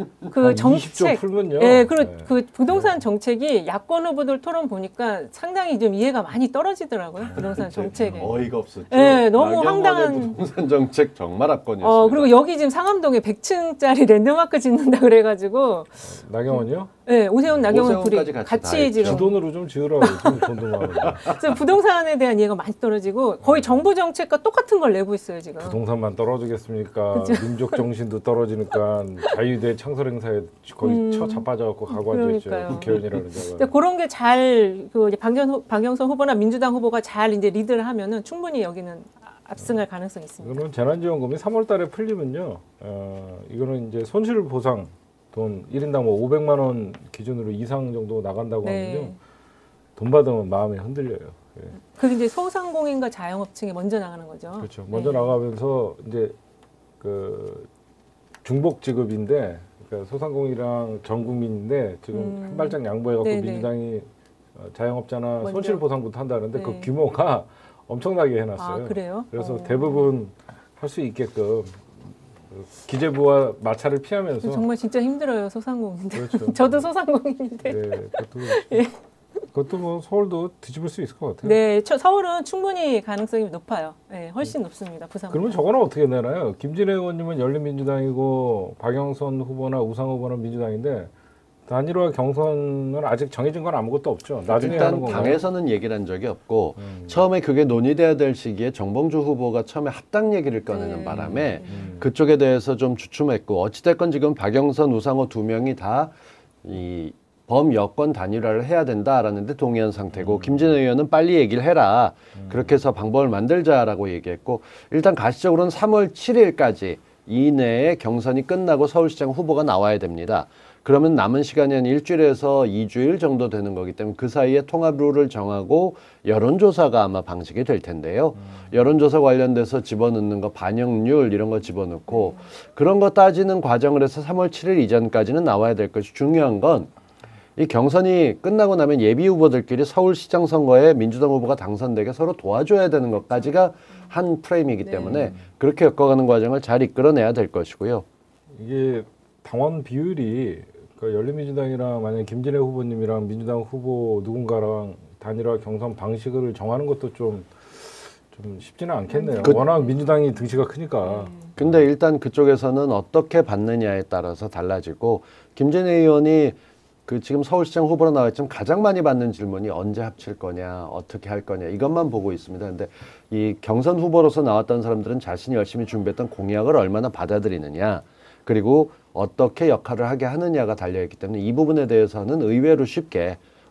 그 한 정책 20조 풀면요. 예, 그리고 네. 그 부동산 정책이 야권 후보들 토론 보니까 상당히 좀 이해가 많이 떨어지더라고요. 부동산 정책에. 어이가 없었죠. 네, 너무 나경원의 황당한- 부동산 정책 정말 압권이었습니다. 그리고 여기 지금 상암동에 100층짜리 랜드마크 짓는다 그래가지고 나경원이요? 예, 오세훈 나경원 오세훈까지 둘이 같이 같이 다 했죠. 지금 지 돈으로 좀 지으라고 지금 돈도 많은데. 그래서 부동산에 대한 이해가 많이 떨어지고 거의 정부 정책과 똑같은 걸 내고 있어요 지금. 부동산만 떨어지겠습니까? 민족 정신도 떨어지니까 자유대 창설 행사에 거의 쳐 자빠져갖고 가고 앉아있죠. 그러니까요. 국회의원이라는 근데 자가. 그런 게 잘 그 박영선 후보나 민주당 후보가 잘 이제 리드를 하면은 충분히 여기는 압승할 가능성이 있습니다. 이거는 재난지원금이 3월달에 풀리면요. 이거는 이제 손실 보상 돈 1인당 뭐 500만 원 기준으로 이상 정도 나간다고 네. 하면요. 돈 받으면 마음이 흔들려요. 예. 그게 이제 소상공인과 자영업층에 먼저 나가는 거죠. 그렇죠. 먼저 네. 나가면서 이제 그 중복 지급인데 그러니까 소상공인이랑 전 국민인데 지금 한 발짝 양보해갖고 네네. 민주당이 자영업자나 먼저. 손실 보상부터 한다는데 그 네. 규모가 엄청나게 해놨어요. 아, 그래요? 그래서 대부분 할 수 있게끔 그 기재부와 마찰을 피하면서 정말 진짜 힘들어요 소상공인들. 그렇죠. 저도 소상공인인데. 네, 그것도 뭐 서울도 뒤집을 수 있을 것 같아요. 네, 서울은 충분히 가능성이 높아요. 네, 훨씬 높습니다. 부산. 그러면 저거는 어떻게 되나요? 김진애 의원님은 열린민주당이고 박영선 후보나 우상 후보는 민주당인데 단일화 경선은 아직 정해진 건 아무것도 없죠. 나중에 하는 일단 건가요? 당에서는 얘기를 한 적이 없고 처음에 그게 논의돼야 될 시기에 정봉주 후보가 처음에 합당 얘기를 꺼내는 네. 바람에 그쪽에 대해서 좀 주춤했고 어찌됐건 지금 박영선, 우상호 두 명이 다 이 범여권 단일화를 해야 된다라는데 동의한 상태고 김진애 의원은 빨리 얘기를 해라. 그렇게 해서 방법을 만들자라고 얘기했고 일단 가시적으로는 3월 7일까지 이내에 경선이 끝나고 서울시장 후보가 나와야 됩니다. 그러면 남은 시간이 한 일주일에서 2주일 정도 되는 거기 때문에 그 사이에 통합 룰을 정하고 여론조사가 아마 방식이 될 텐데요. 여론조사 관련돼서 집어넣는 거 반영률 이런 거 집어넣고 그런 거 따지는 과정을 해서 3월 7일 이전까지는 나와야 될 것이 중요한 건 이 경선이 끝나고 나면 예비 후보들끼리 서울시장 선거에 민주당 후보가 당선되게 서로 도와줘야 되는 것까지가 한 프레임이기 때문에 그렇게 겪어가는 과정을 잘 이끌어내야 될 것이고요. 이게 당원 비율이 그 열린민주당이랑 만약 김진애 후보님이랑 민주당 후보 누군가랑 단일화 경선 방식을 정하는 것도 좀 쉽지는 않겠네요. 워낙 민주당이 등치가 크니까. 근데 일단 그쪽에서는 어떻게 받느냐에 따라서 달라지고 김진애 의원이 그 지금 서울시장 후보로 나왔지만 가장 많이 받는 질문이 언제 합칠 거냐, 어떻게 할 거냐 이것만 보고 있습니다. 근데 이 경선 후보로서 나왔던 사람들은 자신이 열심히 준비했던 공약을 얼마나 받아들이느냐, 그리고 어떻게 역할을 하게 하느냐가 달려있기 때문에 이 부분에 대해서는 의외로 쉽게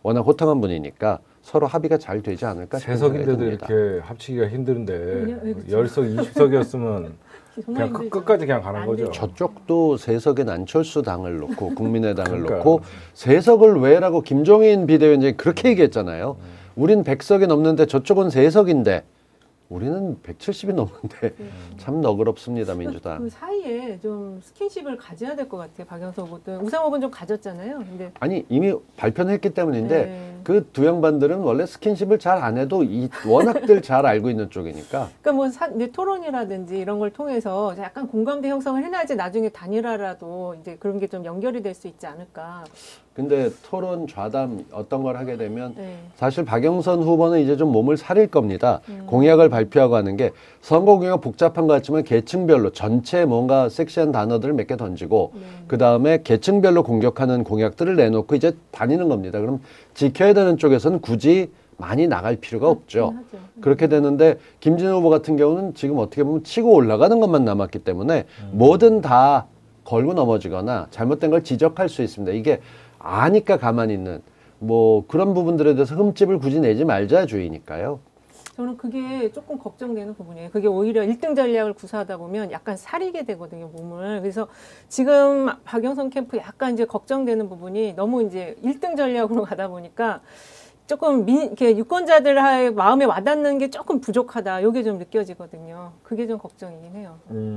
워낙 호탕한 분이니까 서로 합의가 잘 되지 않을까 싶은 생각이 세석인데도 듭니다. 이렇게 합치기가 힘든데 네, 그렇죠. 10석, 20석이었으면 정말 그냥 힘들죠. 끝까지 그냥 가는 안 거죠. 되죠. 저쪽도 세석엔 안철수 당을 놓고 국민의당을 그러니까요. 놓고 세석을 왜라고 김종인 비대위원장이 그렇게 얘기했잖아요. 우린 100석이 넘는데 저쪽은 세석인데 우리는 170이 넘는데 참 너그럽습니다, 민주당. 그 사이에 좀 스킨십을 가져야 될 것 같아요. 박영선 후보도 우상호 후보는 좀 가졌잖아요. 근데 아니 이미 발표는 했기 때문인데 네. 그 두 양반들은 원래 스킨십을 잘 안 해도 워낙들 잘 알고 있는 쪽이니까 그러니까 뭐 이제 토론이라든지 이런 걸 통해서 약간 공감대 형성을 해놔야지 나중에 단일화라도 이제 그런 게 좀 연결이 될 수 있지 않을까. 근데 토론 좌담 어떤 걸 하게 되면 네. 사실 박영선 후보는 이제 좀 몸을 사릴 겁니다. 공약을 발표하고 하는 게 선거 공약 복잡한 것 같지만 계층별로 전체 뭔가 섹시한 단어들을 몇 개 던지고 그 다음에 계층별로 공격하는 공약들을 내놓고 이제 다니는 겁니다. 그럼 지켜야 되는 쪽에서는 굳이 많이 나갈 필요가 없죠. 하죠. 그렇게 되는데 김진우 후보 같은 경우는 지금 어떻게 보면 치고 올라가는 것만 남았기 때문에 뭐든 다 걸고 넘어지거나 잘못된 걸 지적할 수 있습니다. 이게 아니까 가만히 있는 뭐 그런 부분들에 대해서 흠집을 굳이 내지 말자 주의니까요. 저는 그게 조금 걱정되는 부분이에요. 그게 오히려 1등 전략을 구사하다 보면 약간 사리게 되거든요, 몸을. 그래서 지금 박영선 캠프 약간 이제 걱정되는 부분이 너무 이제 1등 전략으로 가다 보니까 조금 이렇게 유권자들의 마음에 와닿는 게 조금 부족하다. 이게 좀 느껴지거든요. 그게 좀 걱정이긴 해요.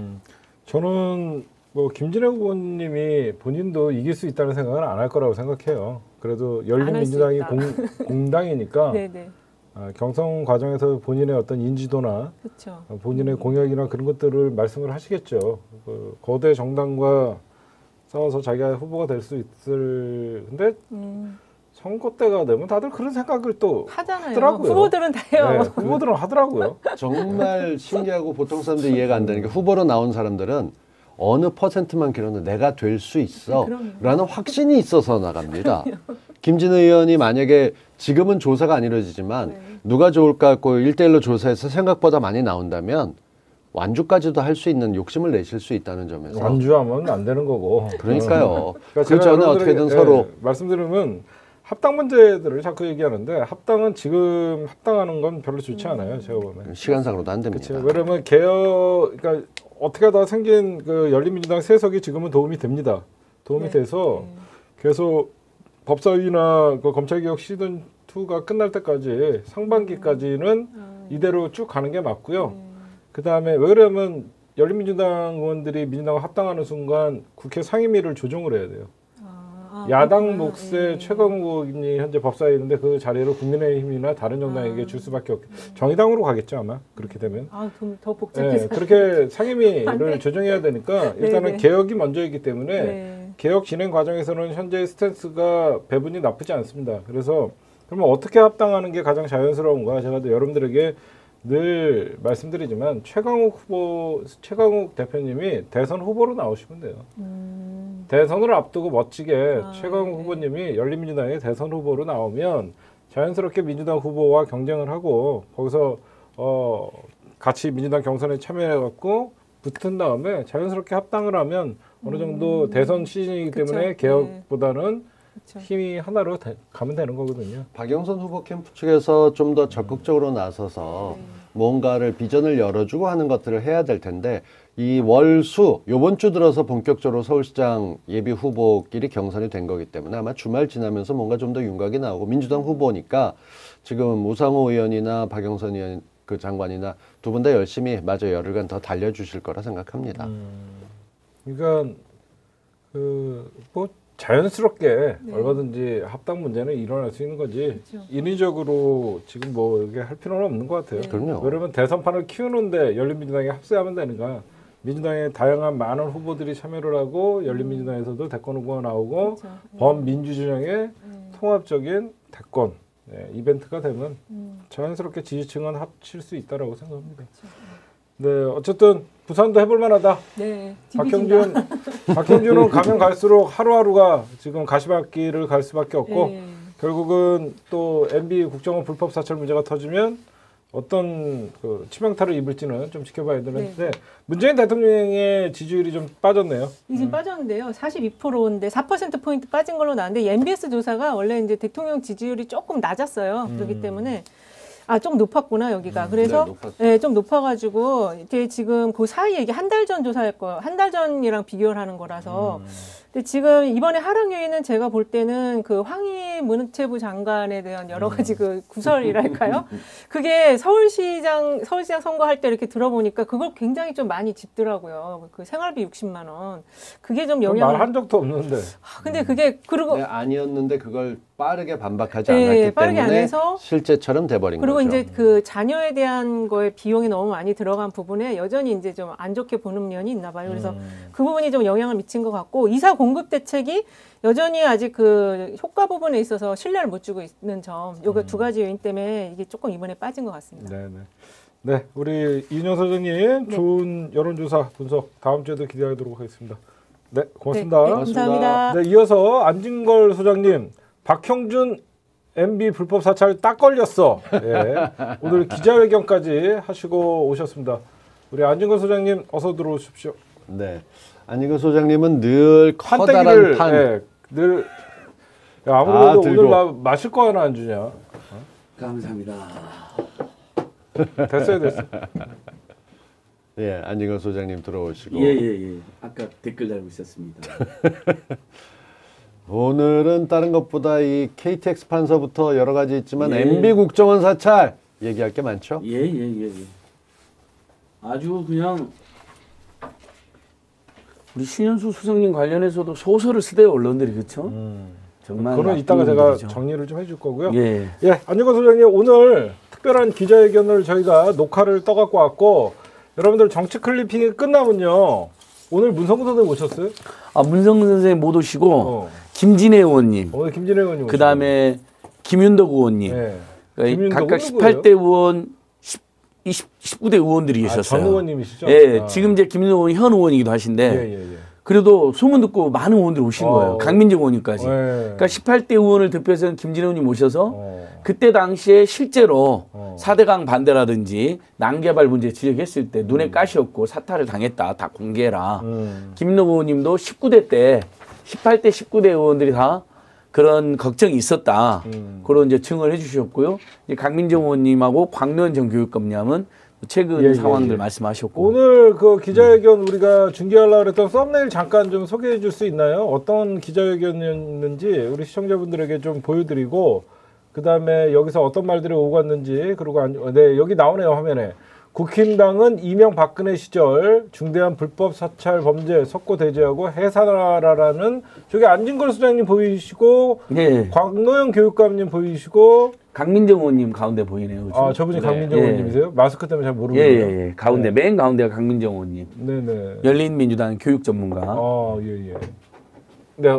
저는 뭐 김진애 후보님이 본인도 이길 수 있다는 생각은 안 할 거라고 생각해요. 그래도 열린민주당이 안할 수 공당이니까 네네. 경선 과정에서 본인의 어떤 인지도나 그렇죠. 본인의 공약이나 그런 것들을 말씀을 하시겠죠. 그 거대 정당과 싸워서 자기가 후보가 될 수 있을. 근데 선거 때가 되면 다들 그런 생각을 또 하잖아요. 하더라고요. 후보들은 다 해요. 네, 후보들은 하더라고요. 정말 신기하고 보통 사람들이 이해가 안 되는 게 후보로 나온 사람들은 어느 퍼센트만 길어도 내가 될 수 있어 그럼요. 라는 확신이 있어서 나갑니다. 김진우 의원이 만약에 지금은 조사가 안 이루어지지만 네. 누가 좋을까 하고 1대1로 조사해서 생각보다 많이 나온다면 완주까지도 할 수 있는 욕심을 내실 수 있다는 점에서 완주하면 안 되는 거고. 그러니까요. 그러니까 그 전에 어떻게든 서로 말씀드리면 합당 문제들을 자꾸 얘기하는데 합당은 지금 합당하는 건 별로 좋지 않아요. 제가 보면. 시간상으로도 안 됩니다. 그렇죠. 왜냐면 개혁, 그러니까 어떻게 하다 생긴 그 열린민주당 세석이 지금은 도움이 됩니다. 도움이 네. 돼서 계속 법사위나 그 검찰개혁 시즌 2가 끝날 때까지 상반기까지는 이대로 쭉 가는 게 맞고요. 그 다음에 왜 그러면 열린민주당 의원들이 민주당과 합당하는 순간 국회 상임위를 조정을 해야 돼요. 야당 몫의 최강욱 의원이 현재 법사위에 있는데 그 자리로 국민의힘이나 다른 정당에게 줄 수밖에 없고 정의당으로 가겠죠 아마 그렇게 되면. 더 복잡해서. 네, 그렇게 상임위를 조정해야 되니까 일단은 네네. 개혁이 먼저이기 때문에 네. 개혁 진행 과정에서는 현재 스탠스가 배분이 나쁘지 않습니다. 그래서 그러면 어떻게 합당하는 게 가장 자연스러운가? 제가 여러분들에게 늘 말씀드리지만 최강욱 대표님이 대선 후보로 나오시면 돼요. 대선을 앞두고 멋지게 최강욱 네. 후보님이 열린민주당의 대선 후보로 나오면 자연스럽게 민주당 후보와 경쟁을 하고 거기서 같이 민주당 경선에 참여해갖고 붙은 다음에 자연스럽게 합당을 하면 어느 정도 대선 시즌이기 그쵸. 때문에 네. 개혁보다는 그쵸. 힘이 하나로 가면 되는 거거든요. 박영선 후보 캠프 측에서 좀 더 적극적으로 나서서 뭔가를 비전을 열어주고 하는 것들을 해야 될 텐데 이 월수 요번 주 들어서 본격적으로 서울시장 예비 후보끼리 경선이 된 거기 때문에 아마 주말 지나면서 뭔가 좀 더 윤곽이 나오고 민주당 후보니까 지금 우상호 의원이나 박영선 의원 그 장관이나 두 분 다 열심히 마저 열흘간 더 달려주실 거라 생각합니다. 그러니까 뭐 자연스럽게 네. 얼마든지 합당 문제는 일어날 수 있는 거지 그렇죠. 인위적으로 지금 뭐 이게 할 필요는 없는 것 같아요. 네. 그럼요. 왜냐면 대선판을 키우는데 열린민주당이 합세하면 되니까 민주당의 다양한 많은 후보들이 참여를 하고 열린민주당에서도 대권 후보가 나오고 그렇죠. 범민주진영의 통합적인 대권 이벤트가 되면 자연스럽게 지지층은 합칠 수 있다라고 생각합니다. 네, 어쨌든 부산도 해볼 만하다. 네. 디비진다. 박형준은 가면 갈수록 하루하루가 지금 가시밭길을 갈 수밖에 없고 네. 결국은 또 MB 국정원 불법 사찰 문제가 터지면 어떤 그 치명타를 입을지는 좀 지켜봐야 되는데 문재인 대통령의 지지율이 좀 빠졌네요. 이제 빠졌는데요. 42%인데 4%포인트 빠진 걸로 나왔는데 이 MBS 조사가 원래 이제 대통령 지지율이 조금 낮았어요. 그렇기 때문에 좀 높았구나 여기가. 그래서 네, 좀 높아가지고 이게 지금 그 사이에 이게 한 달 전 조사할 거예요. 한 달 전이랑 비교를 하는 거라서. 근데 지금 이번에 하락 요인은 제가 볼 때는 그 황희 문체부 장관에 대한 여러 가지 그 구설이랄까요? 그게 서울시장 선거할 때 이렇게 들어보니까 그걸 굉장히 좀 많이 짚더라고요. 그 생활비 60만 원. 그게 좀 영향을. 말한 적도 없는데. 근데 그게 그리고 네, 아니었는데 그걸 빠르게 반박하지 네, 않았기 빠르게 안 때문에 해서 실제처럼 돼버린 그리고 거죠. 이제 그 자녀에 대한 거에 비용이 너무 많이 들어간 부분에 여전히 이제 좀 안 좋게 보는 면이 있나 봐요. 그래서 그 부분이 좀 영향을 미친 것 같고 이사 공급 대책이 여전히 아직 그 효과 부분에 있어서 신뢰를 못 주고 있는 점, 요거 두 가지 요인 때문에 이게 조금 이번에 빠진 것 같습니다. 네, 우리 이윤영 소장님 좋은 여론조사 분석 다음 주에도 기대하도록 하겠습니다. 네, 고맙습니다. 네, 감사합니다. 네, 이어서 안진걸 소장님, 박형준 MB 불법 사찰 딱 걸렸어. 예, 오늘 기자회견까지 하시고 오셨습니다. 우리 안진걸 소장님 어서 들어오십시오. 네, 안진걸 소장님은 늘 커다란 판때기를 판. 늘 아무래도 들고. 오늘 나 마실 거 하나 안 주냐? 감사합니다. 됐어. 예, 안진걸 소장님 들어오시고. 예. 아까 댓글 달고 있었습니다. 오늘은 다른 것보다 이 KTX 판서부터 여러 가지 있지만 예. MB 국정원 사찰 얘기할 게 많죠. 예. 아주 그냥 우리 신현수 수석님 관련해서도 소설을 쓰대요 언론들이 그렇죠? 정말 그거는 이따가 나쁜 제가 분들이죠. 정리를 좀 해줄 거고요. 예. 안진걸 소장님 오늘 특별한 기자회견을 저희가 녹화를 떠갖고 왔고 여러분들 정치 클리핑이 끝나면요 오늘 문성근 선생님 오셨어요? 문성근 선생님 못 오시고 김진애 의원님, 오늘 김진애 의원님 그 다음에 김윤덕 의원님, 네. 그러니까 각각 김윤덕은 18대 의원, 19대 의원들이 계셨어요. 전 의원님이시죠? 예, 지금 이제 김윤덕 의원 현 의원이기도 하신데. 예. 그래도 소문 듣고 많은 의원들이 오신 거예요. 강민정 의원님까지. 예. 그러니까 18대 의원을 대표해서 김진애 의원님 모셔서 그때 당시에 실제로 4대강 반대라든지 난개발 문제 지적했을 때 눈에 가시 없고 사퇴를 당했다. 다 공개해라. 김민덕 의원님도 19대 때 18대 19대 의원들이 다 그런 걱정이 있었다. 그런 이제 증언을 해주셨고요. 이제 강민정 의원님하고 광노현 전 교육감님은 최근 상황들 말씀하셨고 오늘 그 기자회견 우리가 중계하려고 했던 썸네일 잠깐 좀 소개해 줄 수 있나요? 어떤 기자회견이었는지 우리 시청자분들에게 좀 보여드리고 그 다음에 여기서 어떤 말들이 오고 갔는지 그리고 여기 나오네요 화면에 국힘당은 이명박근혜 시절 중대한 불법 사찰 범죄 석고 대제하고 해산하라라는 저기 안진걸 소장님 보이시고 광노현 교육감님 보이시고 강민정 의원님 가운데 보이네요. 그렇죠? 저분이 강민정 의원님이세요? 마스크 때문에 잘 모르겠네요. 가운데 맨 가운데가 강민정 의원님. 네네. 열린민주당 교육 전문가. 예. 네.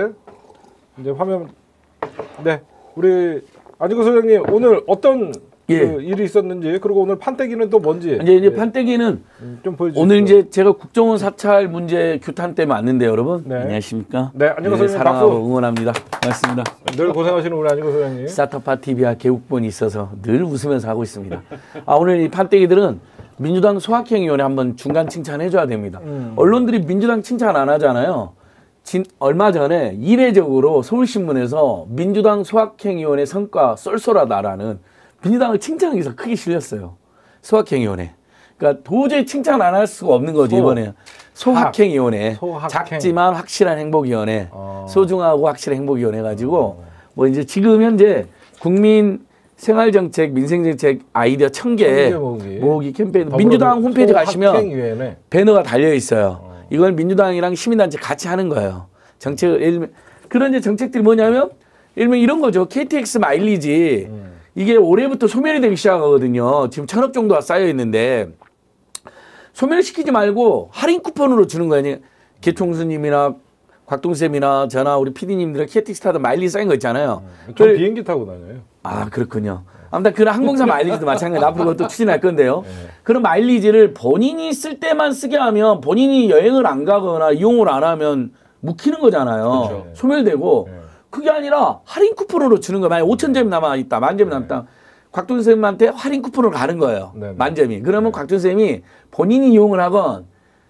이제 화면. 네. 우리 안진걸 소장님 오늘 어떤 그 일이 있었는지 그리고 오늘 판때기는 또 뭔지. 이제 판때기는 좀 보여주세요. 오늘 이제 제가 국정원 사찰 문제 규탄 때문에 왔는데 여러분 안녕하십니까? 네, 안진걸 소장님 사랑하고 박수. 응원합니다. 고맙습니다. 늘 고생하시는 우리 안진걸 소장님. 스타트파 TV와 개국본이 있어서 늘 웃으면서 하고 있습니다. 오늘 이 판때기들은 민주당 소확행위원회 한번 중간 칭찬해줘야 됩니다. 언론들이 민주당 칭찬 안 하잖아요. 얼마 전에 이례적으로 서울신문에서 민주당 소확행위원회 성과 쏠쏠하다라는 민주당을 칭찬하기 위해서 크게 실렸어요. 소확행위원회. 그러니까 도저히 칭찬 안 할 수가 없는 거죠, 이번에. 소확행위원회. 작지만 확실한 행복위원회. 소중하고 확실한 행복위원회 가지고 뭐 이제 지금 현재 국민 생활정책, 민생정책 아이디어 1000개 모으기 캠페인 민주당 홈페이지 가시면 배너가 달려 있어요. 이걸 민주당이랑 시민단체 같이 하는 거예요. 정책을 그런 이제 정책들이 뭐냐면 일명 이런 거죠. KTX 마일리지 이게 올해부터 소멸이 되기 시작하거든요. 지금 1000억 정도가 쌓여 있는데 소멸시키지 말고 할인 쿠폰으로 주는 거 아니에요. 개총수님이나 곽동쌤이나 저나 우리 PD님들은 KTX 타다 마일리지 쌓인 거 있잖아요. 저 비행기 타고 다녀요. 그렇군요. 아무튼 그런 항공사 마일리지도 마찬가지로 앞으로 그것도 추진할 건데요. 그런 마일리지를 본인이 쓸 때만 쓰게 하면 본인이 여행을 안 가거나 이용을 안 하면 묵히는 거잖아요. 소멸되고 그게 아니라 할인 쿠폰으로 주는 거예요. 만약 5,000점이 남아있다, 10,000점이 남았다. 곽준선 쌤한테 할인 쿠폰을 가는 거예요. 네네. 만점이. 그러면 곽준선 쌤이 본인이 이용을 하건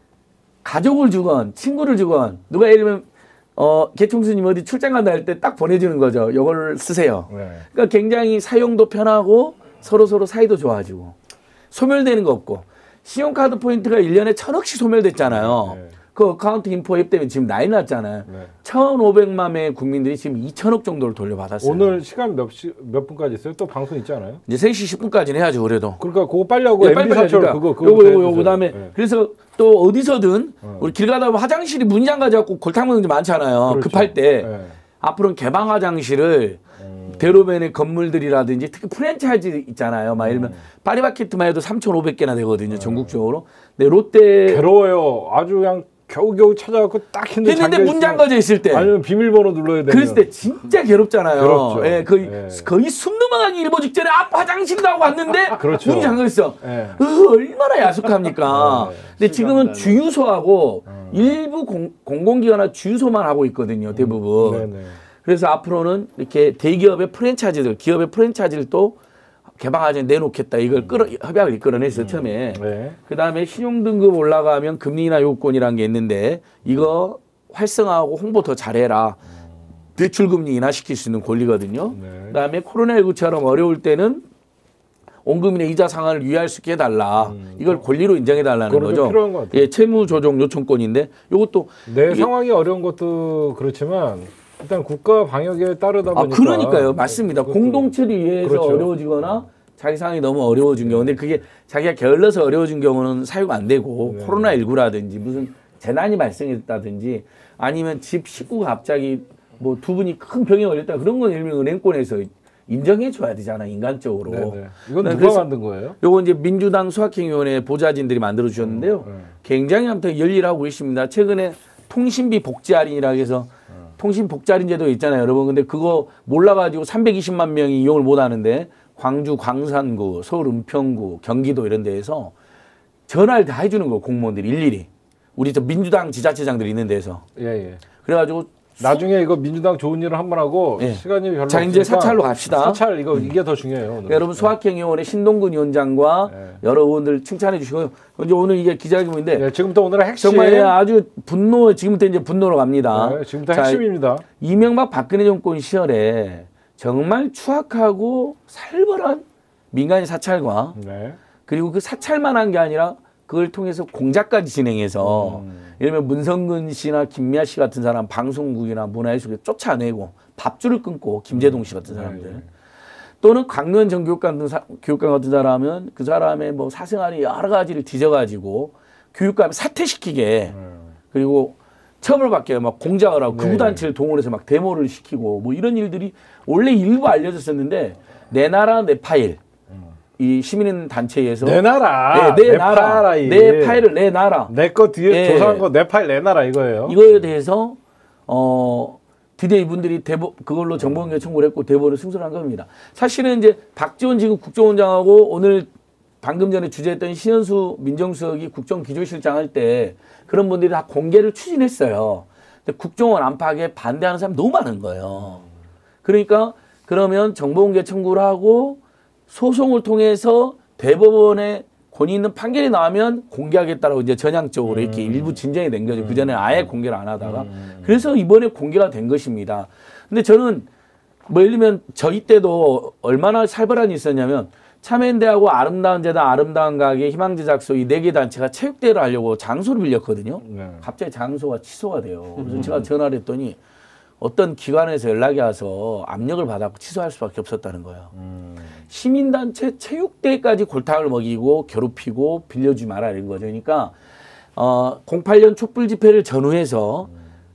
가족을 주건 친구를 주건 누가 예를 들면 개총수님 어디 출장 간다 할 때 딱 보내주는 거죠. 이걸 쓰세요. 네. 그러니까 굉장히 사용도 편하고 서로 사이도 좋아지고 소멸되는 거 없고 신용카드 포인트가 1년에 1,000억씩 소멸됐잖아요. 네. 그 어카운트 인포 앱 때문에 지금 난리 났잖아요. 네. 1,500만 명의 국민들이 지금 2,000억 정도를 돌려받았어요. 오늘 시간 몇 분까지 있어요? 또 방송 있잖아요. 이제 3시 10분까지는 해야죠. 그래도. 그러니까 그거 빨리 하고 예, MB 사철 그거 요거 그다음에 네. 그래서 또 어디서든 우리 길 가다 보면 화장실이 문이 잠가져갖고 골탕 먹는 데 많잖아요. 그렇죠. 급할 때 네. 앞으로는 개방 화장실을 대로변의 건물들이라든지 특히 프랜차이즈 있잖아요. 막 예를 들면 파리바게트만 해도 3,500개나 되거든요. 전국적으로. 근데 롯데 괴로워요. 아주 그냥 겨우겨우 찾아갖고 딱 했는데 문 잠가져 있을 때 아니면 비밀번호 눌러야 되는. 그랬을 때 진짜 괴롭잖아요. 괴롭죠. 예, 거의 숨 넘어가기 일보 직전에 앞 화장실도 하고 왔는데 그렇죠. 문이 잠겨 있어. 예. 얼마나 야속합니까? 네. 근데 지금은 주유소하고 일부 공공기관이나 주유소만 하고 있거든요. 대부분. 네네. 그래서 앞으로는 이렇게 대기업의 프랜차이즈들, 기업의 프랜차이즈를 또 개방하자 내놓겠다. 이걸 협약을 이끌어냈어요. 처음에. 네. 그다음에 신용등급 올라가면 금리나 요건이라는 게 있는데 이거 활성화하고 홍보 더 잘해라. 대출금리 인하시킬 수 있는 권리거든요. 네. 그다음에 코로나19처럼 어려울 때는 원금이나 이자 상환을 유예할 수 있게 해달라. 이걸 권리로 인정해달라는 그건 좀 거죠. 필요한 것 같아요. 예, 채무조정 요청권인데 이것도 내 이게- 상황이 어려운 것도 그렇지만 일단 국가 방역에 따르다 보니까. 그러니까요. 맞습니다. 그것도- 공동체를 위해서 그렇죠. 어려워지거나 자기 상황이 너무 어려워진 경우. 근데 그게 자기가 게을러서 어려워진 경우는 사유가 안 되고 네. 코로나19라든지 무슨 재난이 발생했다든지 아니면 집 식구가 갑자기 뭐 두 분이 큰 병에 걸렸다 그런 건 예를 들면 은행권에서 인정해 줘야 되잖아 인간적으로. 네네. 이건 네, 누가 그래서 만든 거예요? 요거 이제 민주당 수학행위원회 보좌진들이 만들어 주셨는데요. 굉장히 아무튼 열일하고 있습니다. 최근에 통신비 복지 할인이라고 해서 통신 복지 할인 제도 있잖아요, 여러분. 근데 그거 몰라가지고 320만 명이 이용을 못 하는데 광주 광산구, 서울 은평구, 경기도 이런 데에서 전화를 다 해주는 거 공무원들이 일일이. 우리 저 민주당 지자체장들이 있는 데서. 예, 예. 그래가지고 나중에 이거 민주당 좋은 일을 한번 하고 예. 시간이 별로 자, 이제 없으니까 사찰로 갑시다. 사찰 이게 더 중요해요. 오늘. 그러니까 여러분 수학행위원회 신동근 위원장과 네. 여러 의원들 칭찬해 주시고요. 이제 오늘 이게 기자회견인데 네, 지금부터 오늘의 핵심. 정말 아주 지금부터 이제 분노로 갑니다. 네, 지금부터 자, 핵심입니다. 이명박 박근혜 정권 시절에 정말 추악하고 살벌한 민간인 사찰과 네. 그리고 그 사찰만 한 게 아니라 그걸 통해서 공작까지 진행해서 예를 들면 문성근 씨나 김미아 씨 같은 사람 방송국이나 문화예술에 쫓아내고 밥줄을 끊고 김재동 씨 같은 사람들 또는 강원 정교육감 같은 사람은 그 사람의 뭐 사생활이 여러 가지를 뒤져가지고 교육감을 사퇴시키게 그리고 처벌받게 막 공작을 하고 극우단체를 동원해서 막 데모를 시키고 뭐 이런 일들이 원래 일부 알려졌었는데 내 나라 내 파일 이 시민 단체에서 내 나라, 내 나라 파라, 내 파일을 내 나라 내 거 뒤에 예. 조사한 거 내 파일 내 나라 이거예요. 이거에 대해서 드디어 이분들이 그걸로 정보공개 청구를 했고 대법원을 승소한 겁니다. 사실은 이제 박지원 지금 국정원장하고 오늘 방금 전에 주재했던 신현수 민정수석이 국정기조실장 할 때 그런 분들이 다 공개를 추진했어요. 근데 국정원 안팎에 반대하는 사람이 너무 많은 거예요. 그러니까 그러면 정보공개 청구를 하고 소송을 통해서 대법원에 권위 있는 판결이 나오면 공개하겠다라고 이제 전향적으로 이렇게 일부 진전이 된 거죠. 그전에 아예 공개를 안 하다가. 그래서 이번에 공개가 된 것입니다. 근데 저는 뭐 예를 들면 저희 때도 얼마나 살벌한 일이 있었냐면 참여연대하고 아름다운 재단, 아름다운 가게, 희망제작소 이 4개 단체가 체육대회를 하려고 장소를 빌렸거든요. 네. 갑자기 장소가 취소가 돼요. 그래서 제가 전화를 했더니 어떤 기관에서 연락이 와서 압력을 받았고 취소할 수밖에 없었다는 거예요. 시민단체 체육대회까지 골탕을 먹이고 괴롭히고 빌려주지 마라 이런 거죠. 그러니까 08년 촛불 집회를 전후해서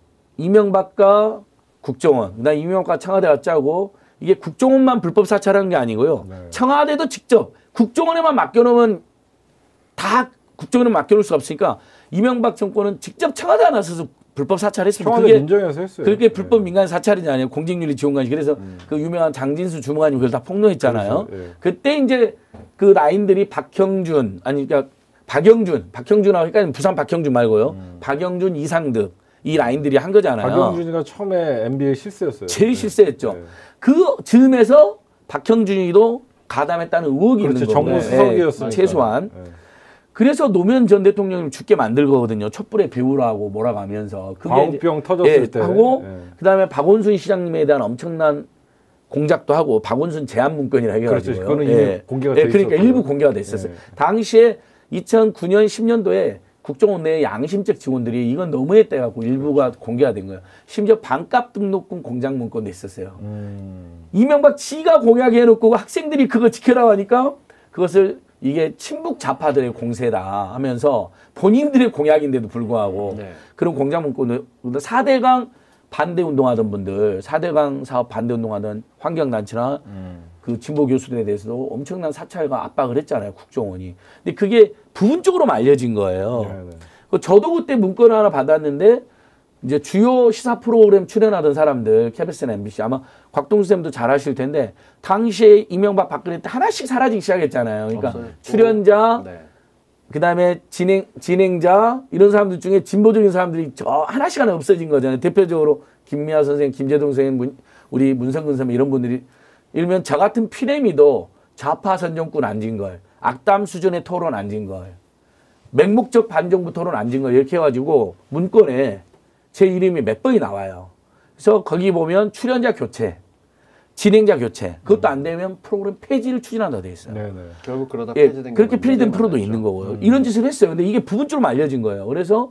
이명박과 국정원, 그다음 이명박과 청와대가 짜고 이게 국정원만 불법 사찰한 게 아니고요. 네. 청와대도 직접 국정원에만 맡겨놓으면 다 국정원에 맡겨놓을 수가 없으니까 이명박 정권은 직접 청와대에 나서서 불법 사찰했습니다. 청와대 민정에서 했어요. 그게 불법 민간 사찰이 아니에요. 공직윤리 지원관이. 그래서 그 유명한 장진수 주무관이 그걸 다 폭로했잖아요. 그렇죠. 예. 그때 이제 그 라인들이 박형준, 아니, 그러니까 박형준하고 헷갈리면 부산 박형준 말고요. 박형준, 이상득 이 라인들이 한 거잖아요. 박영준이가 처음에 MB의 실세였어요. 제일 실세했죠. 네. 그 즈음에서 박형준이도 가담했다는 의혹이 그렇죠. 있는 거고 정무 수석이었으니까. 최소한. 네. 그래서 노무현 전 대통령을 죽게 만들 거거든요. 촛불의 배우라고 몰아가면서. 광우병 터졌을 때. 하고 예. 그다음에 박원순 시장님에 대한 엄청난 공작도 하고 박원순 제한 문건이라 해가지고요. 그렇죠. 그거는 이미 공개가 돼 그러니까 있었고요. 일부 공개가 됐었어요. 예. 당시에 2009년 10년도에 국정원 내 양심적 직원들이 이건 너무했다 해갖고 일부가 공개가 된 거예요. 심지어 반값 등록금 공작 문건도 있었어요. 이명박 지가 공약해놓고 학생들이 그거 지켜라 하니까 그것을 이게 친북 좌파들의 공세다 하면서 본인들의 공약인데도 불구하고 네. 그런 공작 문건을 4대강 반대 운동하던 분들, 4대강 사업 반대 운동하던 환경단체나 그 진보 교수들에 대해서도 엄청난 사찰과 압박을 했잖아요, 국정원이. 근데 그게 부분적으로만 알려진 거예요. 네. 저도 그때 문건을 하나 받았는데 이제 주요 시사 프로그램 출연하던 사람들, KBS나 MBC 아마 곽동수 쌤도 잘 아실 텐데 당시에 이명박 박근혜 때 하나씩 사라지기 시작했잖아요. 그러니까 없어요. 출연자, 네. 그다음에 진행자 이런 사람들 중에 진보적인 사람들이 저 하나씩 하나 없어진 거잖아요. 대표적으로 김미아 선생님, 김재동 선생님, 우리 문성근 선생님 이런 분들이 일면 저 같은 피레미도 좌파 선정꾼 앉은 걸, 악담 수준의 토론 앉은 걸, 맹목적 반정부 토론 앉은 걸 이렇게 해가지고 문건에 제 이름이 몇 번이 나와요. 그래서 거기 보면 출연자 교체, 진행자 교체, 그것도 안 되면 프로그램 폐지를 추진한다 돼 있어요. 네네. 결국 그러다 예, 폐지된 그렇게 경우는 폐지된 굉장히 프로도 많았죠. 있는 거고요. 이런 짓을 했어요. 근데 이게 부분적으로 알려진 거예요. 그래서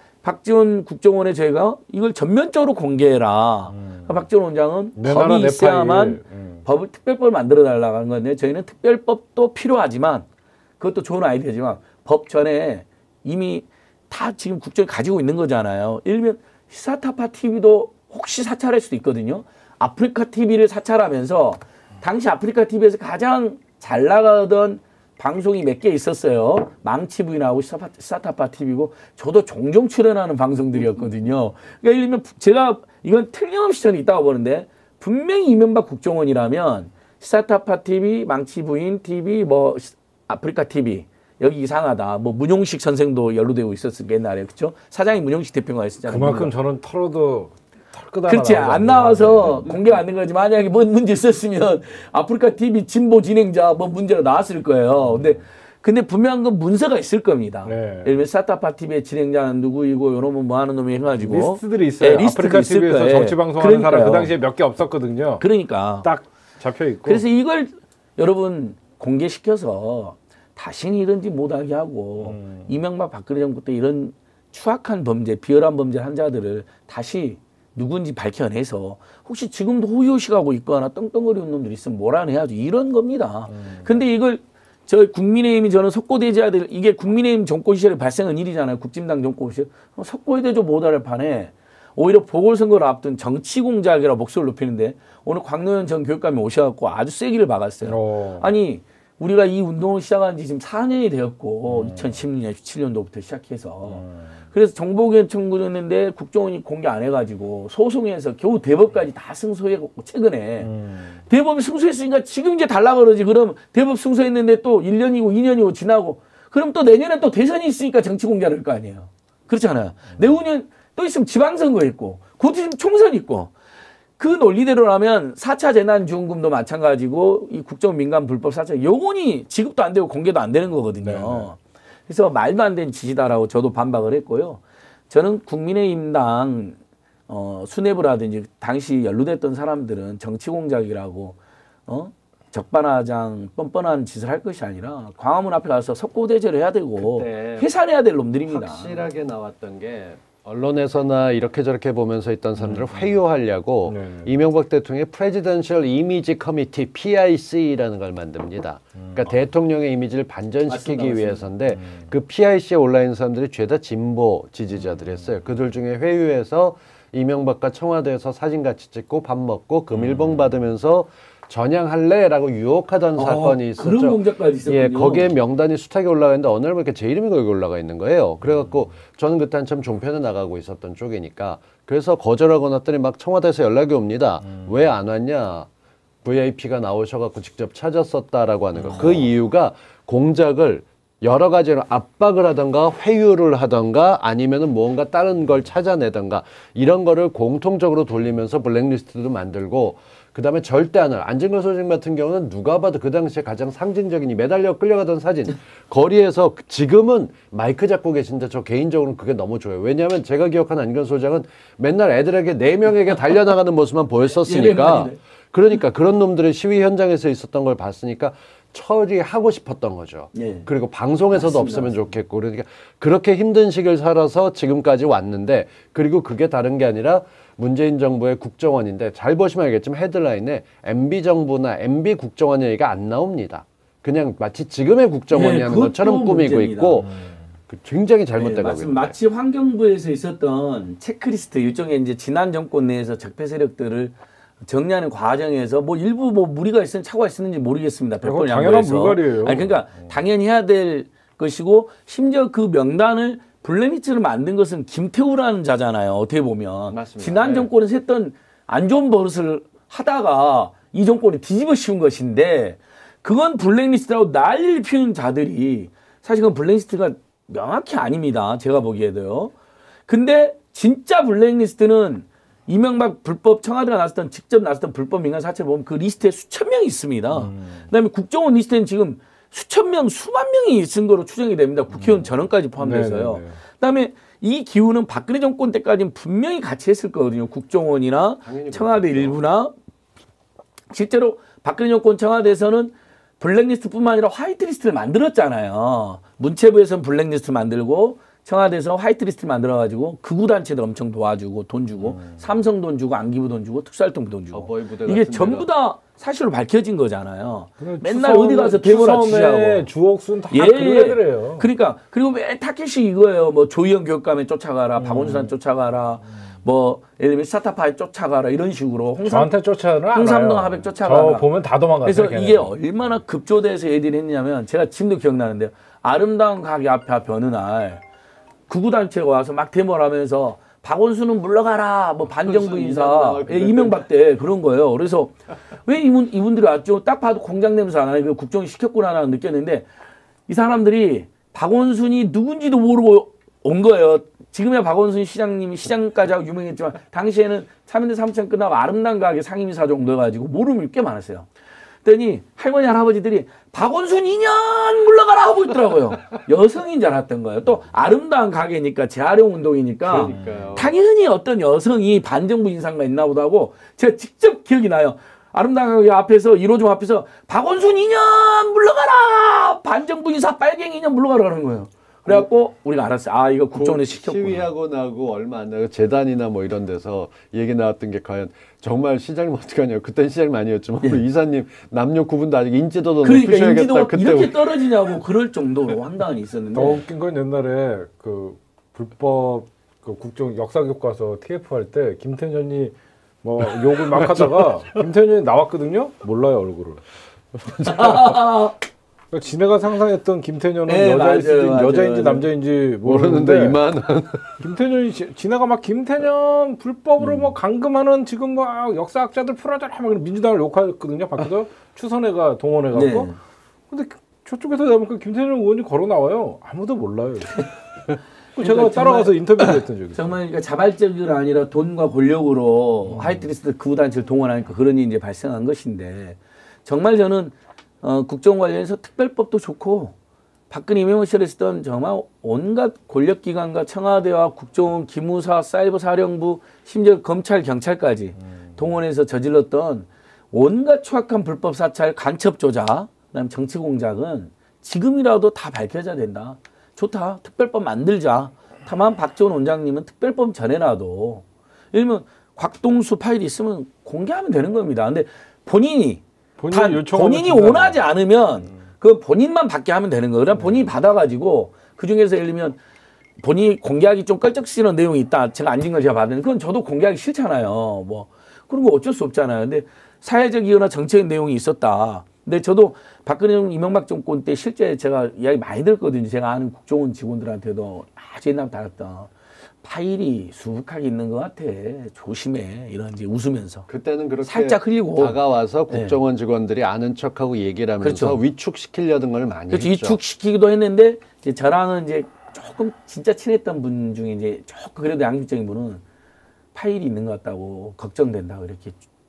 박지원 국정원에 저희가 이걸 전면적으로 공개해라. 그러니까 박지원 원장은 내 나라 법이 내 있어야만 파일. 법을 특별법을 만들어 달라고 하는 건데 저희는 특별법도 필요하지만 그것도 좋은 아이디어지만 법 전에 이미 다 지금 국정이 가지고 있는 거잖아요. 일면 시사타파 TV도 혹시 사찰할 수도 있거든요. 아프리카 TV를 사찰하면서 당시 아프리카 TV에서 가장 잘 나가던 방송이 몇 개 있었어요. 망치부인하고 시사타파 TV고 저도 종종 출연하는 방송들이었거든요. 그러니까 예를 들면 제가 이건 틀림없이 저는 있다고 보는데 분명히 이명박 국정원이라면 시사타파 TV, 망치부인 TV, 뭐 아프리카 TV 여기 이상하다. 뭐 문용식 선생도 연루되고 있었을 옛날에 그렇죠? 사장이 문용식 대표가 있었잖아요. 그만큼 저는 털어도 털끝 하나 그렇지 나오지 안 않는 나와서 건데. 공개가 안 된 거지. 만약에 뭔 문제 있었으면 아프리카 TV 진보 진행자 뭐 문제가 나왔을 거예요. 근데 분명한 건 문서가 있을 겁니다. 네. 예를 들면 사타파 TV의 진행자는 누구이고 이러면 뭐 하는 놈이 해가지고 리스트들이 있어요. 네, 리스트가 아프리카 있을 TV에서 거예요. 정치 방송하는 사람 그러니까요. 그 당시에 몇 개 없었거든요. 그러니까 딱 잡혀 있고. 그래서 이걸 여러분 공개시켜서 다시는 이런 짓 못하게 하고 이명박 박근혜 정부 때 이런 추악한 범죄, 비열한 범죄를 한 자들을 다시 누군지 밝혀내서 혹시 지금도 호의호식하고 있거나 떵떵거리는 놈들이 있으면 몰아내야죠. 이런 겁니다. 근데 이걸 저 국민의힘이 저는 석고대죄해야 될 이게 국민의힘 정권 시절에 발생한 일이잖아요. 국진당 정권 시절. 석고대죄 못할 판에 오히려 보궐선거를 앞둔 정치 공작이라 목소리를 높이는데 오늘 광노현 전 교육감이 오셔갖고 아주 세기를 박았어요. 아니 우리가 이 운동을 시작한 지 지금 4년이 되었고 2010년, 17년도부터 시작해서 그래서 정보개혁 청구했는데 국정원이 공개 안 해가지고 소송해서 겨우 대법까지 다 승소해갖고 최근에 대법이 승소했으니까 지금 이제 달라 그러지. 그럼 대법 승소했는데 또 1년이고 2년이고 지나고 그럼 또 내년에 또 대선이 있으니까 정치 공개를 할 거 아니에요. 그렇잖아요. 내후년 또 있으면 지방선거 있고 곧 있으면 총선 있고 그 논리대로라면 4차 재난지원금도 마찬가지고 이 국정민간 불법 사찰 영원히 지급도 안 되고 공개도 안 되는 거거든요. 네네. 그래서 말도 안 되는 짓이다라고 저도 반박을 했고요. 저는 국민의힘당 수뇌부라든지 당시 연루됐던 사람들은 정치 공작이라고 적반하장 뻔뻔한 짓을 할 것이 아니라 광화문 앞에 가서 석고대죄를 해야 되고 그때 해산해야 될 놈들입니다. 확실하게 나왔던 게 언론에서나 이렇게 저렇게 보면서 있던 사람들을 회유하려고 네. 이명박 대통령이 Presidential Image Committee (PIC)라는 걸 만듭니다. 그러니까 대통령의 이미지를 반전시키기 맞습니다. 위해서인데 그 PIC에 올라 있는 사람들이 죄다 진보 지지자들이었어요. 그들 중에 회유해서 이명박과 청와대에서 사진 같이 찍고 밥 먹고 금일봉 받으면서 전향할래라고 유혹하던 사건이 있었죠. 그런 공작까지 있었군요. 예, 거기에 명단이 숱하게 올라가 있는데 어느 날 보니까 제 이름이 거기 올라가 있는 거예요. 그래갖고 저는 그때 한참 종편에 나가고 있었던 쪽이니까 그래서 거절하고 났더니 막 청와대에서 연락이 옵니다. 왜 안 왔냐? VIP가 나오셔갖고 직접 찾았었다라고 하는 거. 그 이유가 공작을 여러 가지로 압박을 하던가 회유를 하던가 아니면은 뭔가 다른 걸 찾아내던가 이런 거를 공통적으로 돌리면서 블랙리스트도 만들고 그다음에 절대 안 할. 안진걸 소장 같은 경우는 누가 봐도 그 당시에 가장 상징적인 이 매달려 끌려가던 사진. 거리에서 지금은 마이크 잡고 계신데 저 개인적으로는 그게 너무 좋아요. 왜냐하면 제가 기억하는 안진걸 소장은 맨날 애들에게 4명에게 달려나가는 모습만 보였었으니까 그러니까 그런 놈들의 시위 현장에서 있었던 걸 봤으니까 처리하고 싶었던 거죠. 예. 그리고 방송에서도 맞습니다. 없으면 좋겠고 그러니까 그렇게 힘든 시기를 살아서 지금까지 왔는데 그리고 그게 다른 게 아니라 문재인 정부의 국정원인데 잘 보시면 알겠지만 헤드라인에 MB 정부나 MB 국정원 얘기가 안 나옵니다. 그냥 마치 지금의 국정원이 네, 하는 것처럼 그것도 꾸미고 문제입니다. 있고 굉장히 잘못된 거거든요. 맞습니다. 마치 환경부에서 있었던 체크리스트 일종의 이제 지난 정권 내에서 적폐 세력들을 정리하는 과정에서 뭐 일부 뭐 무리가 있으면 착오가 있었는지 모르겠습니다. 그건 당연한 물갈이에요. 아니 그러니까 당연히 해야 될 것이고 심지어 그 명단을 블랙리스트를 만든 것은 김태우라는 자잖아요. 어떻게 보면 맞습니다. 지난 네. 정권에서 했던 안 좋은 버릇을 하다가 이 정권이 뒤집어 씌운 것인데 그건 블랙리스트라고 난리를 피우는 자들이 사실 그건 블랙리스트가 명확히 아닙니다. 제가 보기에도요. 근데 진짜 블랙리스트는 이명박 불법 청와대가 나섰던 직접 나섰던 불법 민간 사찰 보면 그 리스트에 수천 명이 있습니다. 그다음에 국정원 리스트에는 지금 수천 명, 수만 명이 있은 거로 추정이 됩니다. 국회의원 전원까지 포함돼서요. 네네네. 그다음에 이 기후는 박근혜 정권 때까지는 분명히 같이 했을 거거든요. 국정원이나 당연히 청와대 그렇겠죠. 일부나 실제로 박근혜 정권 청와대에서는 블랙리스트뿐만 아니라 화이트리스트를 만들었잖아요. 문체부에서는 블랙리스트 만들고 청와대에서 화이트리스트를 만들어가지고 극우 단체들 엄청 도와주고 돈 주고 삼성 돈 주고 안기부 돈 주고 특수활동부 돈 주고 어버이 부대 이게 같은 전부 다 사실로 밝혀진 거잖아요. 그래, 맨날 어디 가서 대모라 추섬의 취하고. 주옥순 다 예. 그런 애들이에요. 그러니까 그리고 왜 타켓이 이거예요. 뭐 조희연 교육감에 쫓아가라, 박원순한 쫓아가라, 뭐 예를 들면 스타타파에 쫓아가라 이런 식으로 저한테 쫓아는 홍삼동 알아요. 하백 쫓아가라. 저 보면 다 도망가요. 그래서 걔네는. 이게 얼마나 급조돼서 얘기를 했냐면 제가 지금도 기억나는데요. 아름다운 가게 앞에 어느 날 구구단체가 와서 막 데모를 하면서 박원순은 물러가라, 뭐 반정부 인사, 예, 이명박 때 그런 거예요. 그래서 왜 이분들이 왔죠? 딱 봐도 공장 냄새 안 나요. 국정이 시켰구나 느꼈는데 이 사람들이 박원순이 누군지도 모르고 온 거예요. 지금이야 박원순 시장님이 시장까지 하고 유명했지만 당시에는 참여대 사무처장 끝나고 아름다운 가게 상임이사 정도 해가지고 모르는 게 꽤 많았어요. 그랬더니 할머니 할아버지들이 박원순 2년 물러가라 하고 있더라고요. 여성인 줄 알았던 거예요. 또 아름다운 가게니까 재활용 운동이니까 그러니까요. 당연히 어떤 여성이 반정부 인사가 있나 보다 하고 제가 직접 기억이 나요. 아름다운 가게 앞에서 1호점 앞에서 박원순 2년 물러가라, 반정부 인사 빨갱이 2년 물러가라 그러는 거예요. 그래갖고 우리가 알았어요. 아 이거 국정원에 시켰구나. 시위하고 나고 얼마 안 나고 재단이나 뭐 이런 데서 얘기 나왔던 게 과연 정말 시장님 어떡하냐. 그땐 시장님 아니었지만 우리 이사님 남녀 구분도 아직 인지도도 그러니까 높으셔야겠다. 인지도가 그때 이렇게 떨어지냐고 그럴 정도로 황당한 있었는데. 더 웃긴 건 옛날에 그 불법 그 국정 역사 교과서 TF 할 때 김태년이 뭐 욕을 막 하다가 김태년이 나왔거든요. 몰라요 얼굴을. 그러니까 지네가 상상했던 김태년은 네, 여자인지 맞아요. 남자인지 모르는데 이만 김태년이 지네가 막 김태년 불법으로 뭐 감금하는 지금 뭐 역사학자들 풀어줘라 막 민주당을 욕했거든요. 밖에서 추선회가 동원해갖고. 네. 근데 저쪽에서 보니까 김태년 의원이 걸어 나와요. 아무도 몰라요. 제가 그러니까 따라가서 인터뷰를 했던 적이 있어요. 정말 그러니까 자발적이 아니라 돈과 권력으로 하이트리스트 구단체를 동원하니까 그런 일이 이제 발생한 것인데 정말 저는 국정 관련해서 특별법도 좋고 박근혜 이명박 시절에 쓰던 정말 온갖 권력기관과 청와대와 국정원, 기무사, 사이버사령부, 심지어 검찰, 경찰까지 동원해서 저질렀던 온갖 추악한 불법 사찰, 간첩 조작, 그다음 정치 공작은 지금이라도 다 밝혀져야 된다. 좋다. 특별법 만들자. 다만 박지원 원장님은 특별법 전에라도 예를 들면 곽동수 파일이 있으면 공개하면 되는 겁니다. 근데 본인이 본인이 원하지 않으면 그 본인만 받게 하면 되는 거예요. 그럼 본인이 받아가지고 그 중에서 예를 들면 본인이 공개하기 좀 껄쩍지는 내용이 있다. 제가 안진걸 제가 받은 그건 저도 공개하기 싫잖아요. 뭐 그런 거 어쩔 수 없잖아요. 근데 사회적이거나 정치적 내용이 있었다. 근데 저도 박근혜 이명박 정권 때 실제 제가 이야기 많이 들었거든요. 제가 아는 국정원 직원들한테도 아주 옛날부터 알았던 파일이 수북하게 있는 것 같아. 조심해. 이런 이제 웃으면서. 그때는 그렇게 살짝 흘리고. 다가와서 국정원 직원들이 아는 척하고 얘기를 하면서 그렇죠. 위축시키려던 걸 많이 그렇죠. 했죠. 위축시키기도 했는데 이제 저랑은 이제 조금 진짜 친했던 분 중에 이제 조금 그래도 양심적인 분은 파일이 있는 것 같다고 걱정된다고 이렇게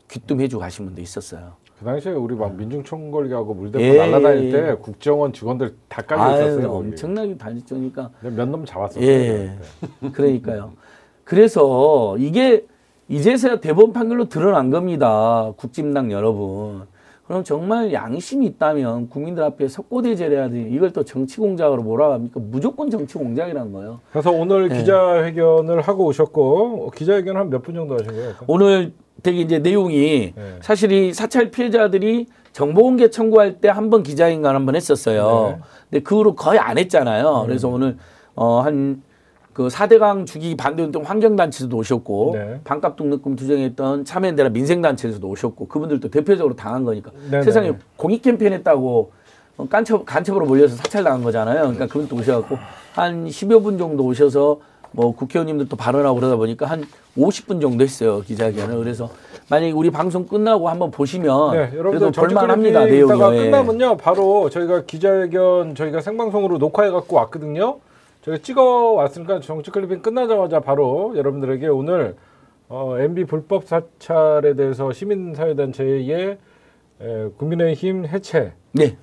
귀뜸해주고 가신 분도 있었어요. 그 당시에 우리 막 민중총궐기하고 물대포 예, 날아다닐 예, 때 국정원 직원들 다 깔려 아유, 있었어요. 거기. 엄청나게 다녔으니까. 몇 놈 잡았었어요. 예. 그러니까요. 그래서 이게 이제서야 대법원 판결로 드러난 겁니다. 국진당 여러분. 그럼 정말 양심이 있다면 국민들 앞에 석고대죄를 해야 돼. 이걸 또 정치 공작으로 몰아갑니까? 무조건 정치 공작이라는 거예요. 그래서 오늘 예. 기자회견을 하고 오셨고 기자회견 한 몇 분 정도 하신 거예요? 오늘 되게 이제 내용이 네. 사실 이 사찰 피해자들이 정보공개 청구할 때 한 번 기자회견 한 번 했었어요. 네. 근데 그 후로 거의 안 했잖아요. 그래서 오늘 한 그 4대강 주기 반대운동 환경단체에서도 오셨고 네. 반값 등록금 투쟁했던 참여연대나 민생단체에서도 오셨고 그분들도 대표적으로 당한 거니까 네네. 세상에 공익 캠페인 했다고 간첩으로 몰려서 사찰당한 거잖아요. 그러니까 그분도 오셔갖고 한 10여 분 정도 오셔서 뭐 국회의원님들도 발언하고 그러다 보니까 한 50분 정도 했어요. 기자회견을. 그래서 만약에 우리 방송 끝나고 한번 보시면 네, 그래도 여러분들 볼만합니다. 정치클립이 이따가 내용이. 끝나면요 바로 저희가 기자회견 저희가 생방송으로 녹화해 갖고 왔거든요. 저희가 찍어 왔으니까 정치클립이 끝나자마자 바로 여러분들에게 오늘 MB 불법 사찰에 대해서 시민사회단체의 국민의힘 해체 네.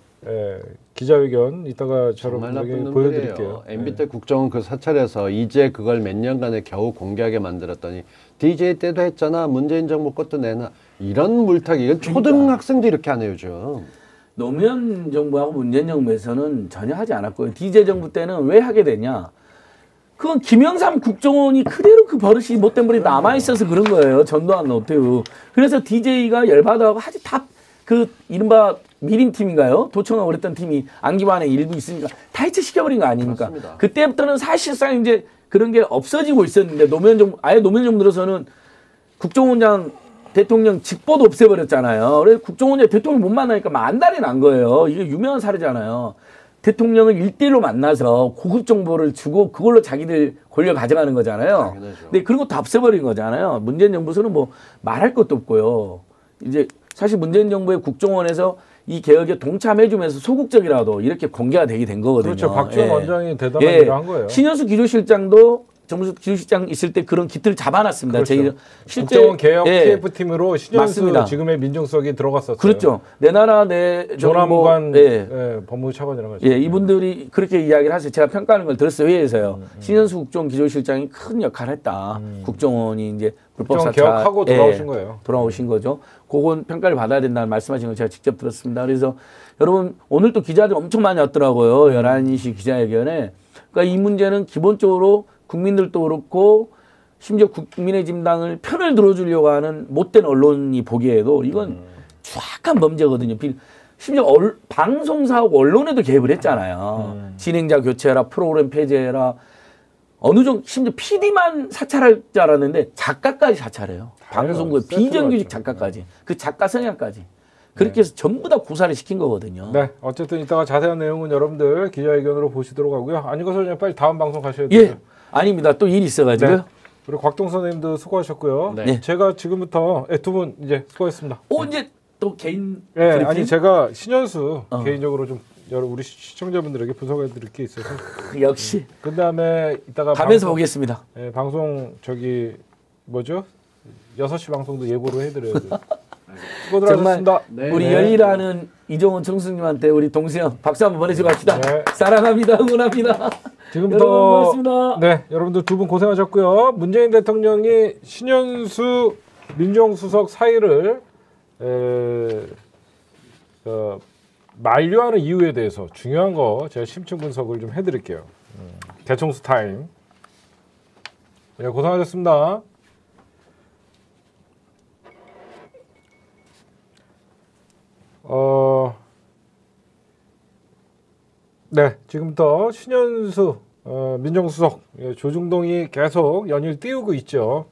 기자회견 이따가 정말 나쁜 여러분들에게 놈들이에요. 보여드릴게요. MB 때 국정원 그 사찰에서 이제 그걸 몇 년간에 겨우 공개하게 만들었더니 DJ 때도 했잖아. 문재인 정부 것도 내놔. 이런 물타기. 이건 초등학생도 이렇게 안 해요 요즘. 노무현 정부하고 문재인 정부에서는 전혀 하지 않았고요. DJ 정부 때는 왜 하게 되냐? 그건 김영삼 국정원이 그대로 그 버릇이 못된 버릇이 남아있어서 그런 거예요. 전두환 노태우. 그래서 DJ가 열받아하고 하지 다 그 이른바 미림팀인가요? 도청하고 그랬던 팀이 안기반에 일부 있으니까 다 해체시켜버린 거 아닙니까? 맞습니다. 그때부터는 사실상 이제 그런 게 없어지고 있었는데 노무현 정부, 아예 노무현 정부 들어서는 국정원장 대통령 직보도 없애버렸잖아요. 그래서 국정원장 대통령 못 만나니까 만달이 난 거예요. 이게 유명한 사례잖아요. 대통령을 1대1로 만나서 고급 정보를 주고 그걸로 자기들 권력 가져가는 거잖아요. 당연하죠. 근데 그런 거 다 없애버린 거잖아요. 문재인 정부에서는 뭐 말할 것도 없고요. 이제 사실 문재인 정부의 국정원에서 이 개혁에 동참해주면서 소극적이라도 이렇게 공개가 되게 된 거거든요. 그렇죠. 박지원 예. 원장이 대단한 예. 일을 한 거예요. 신현수 기조실장도 정무수 기조실장 있을 때 그런 기틀을 잡아놨습니다. 그렇죠. 저희 실제 국정원 개혁 예. TF팀으로 신현수 맞습니다. 지금의 민정수석이 들어갔었어요. 그렇죠. 내 나라 내 정보 조남관 예. 법무차관이라고 하죠. 예, 이분들이 그렇게 이야기를 하세요. 제가 평가하는 걸 들었어요, 회의에서요. 신현수 국정원 기조실장이 큰 역할을 했다. 국정원이 이제 불법 국정원 사찰 개혁하고 돌아오신 거예요. 돌아오신 거죠. 그건 평가를 받아야 된다는 말씀하신 걸 제가 직접 들었습니다. 그래서 여러분 오늘 또 기자들 엄청 많이 왔더라고요. 11시 기자회견에. 그러니까 이 문제는 기본적으로 국민들도 그렇고 심지어 국민의힘당을 편을 들어주려고 하는 못된 언론이 보기에도 이건 추악한 범죄거든요. 심지어 방송사하고 언론에도 개입을 했잖아요. 진행자 교체해라, 프로그램 폐지해라. 어느 정도 심지어 PD만 사찰할 줄 알았는데 작가까지 사찰해요. 방송국의 세트로 비정규직 하죠. 작가까지. 그 작가 성향까지. 그렇게 해서 전부 다 고사를 시킨 거거든요. 네, 어쨌든 이따가 자세한 내용은 여러분들 기자회견으로 보시도록 하고요. 아니고 선생님 빨리 다음 방송 가셔야 돼요. 예. 아닙니다. 또 일이 있어가지고요. 네. 우리 곽동 선생님도 수고하셨고요. 네. 제가 지금부터 두 분 이제 수고했습니다. 이제 또 개인 네, 브리핑? 아니 제가 신현수 개인적으로 좀 우리 시청자분들에게 분석해드릴 게 있어서 역시 그 다음에 이따가 가면서 보겠습니다. 방송 저기 뭐죠? 6시 방송도 예고로 해드려야 돼요. 수고들 정말 하셨습니다. 네. 우리 네. 열일하는 이정원 청승님한테 우리 동수형 박수 한번 보내주고 갑시다. 네. 사랑합니다. 응원합니다. 지금부터 여러분 고맙습니다. 네, 여러분들 두 분 고생하셨고요. 문재인 대통령이 신현수 민정수석 사의를 만료하는 이유에 대해서 중요한 거 제가 심층 분석을 좀 해드릴게요. 대청수 타임. 네, 고생하셨습니다. 네, 지금부터 신현수 민정수석 조중동이 계속 연일 띄우고 있죠.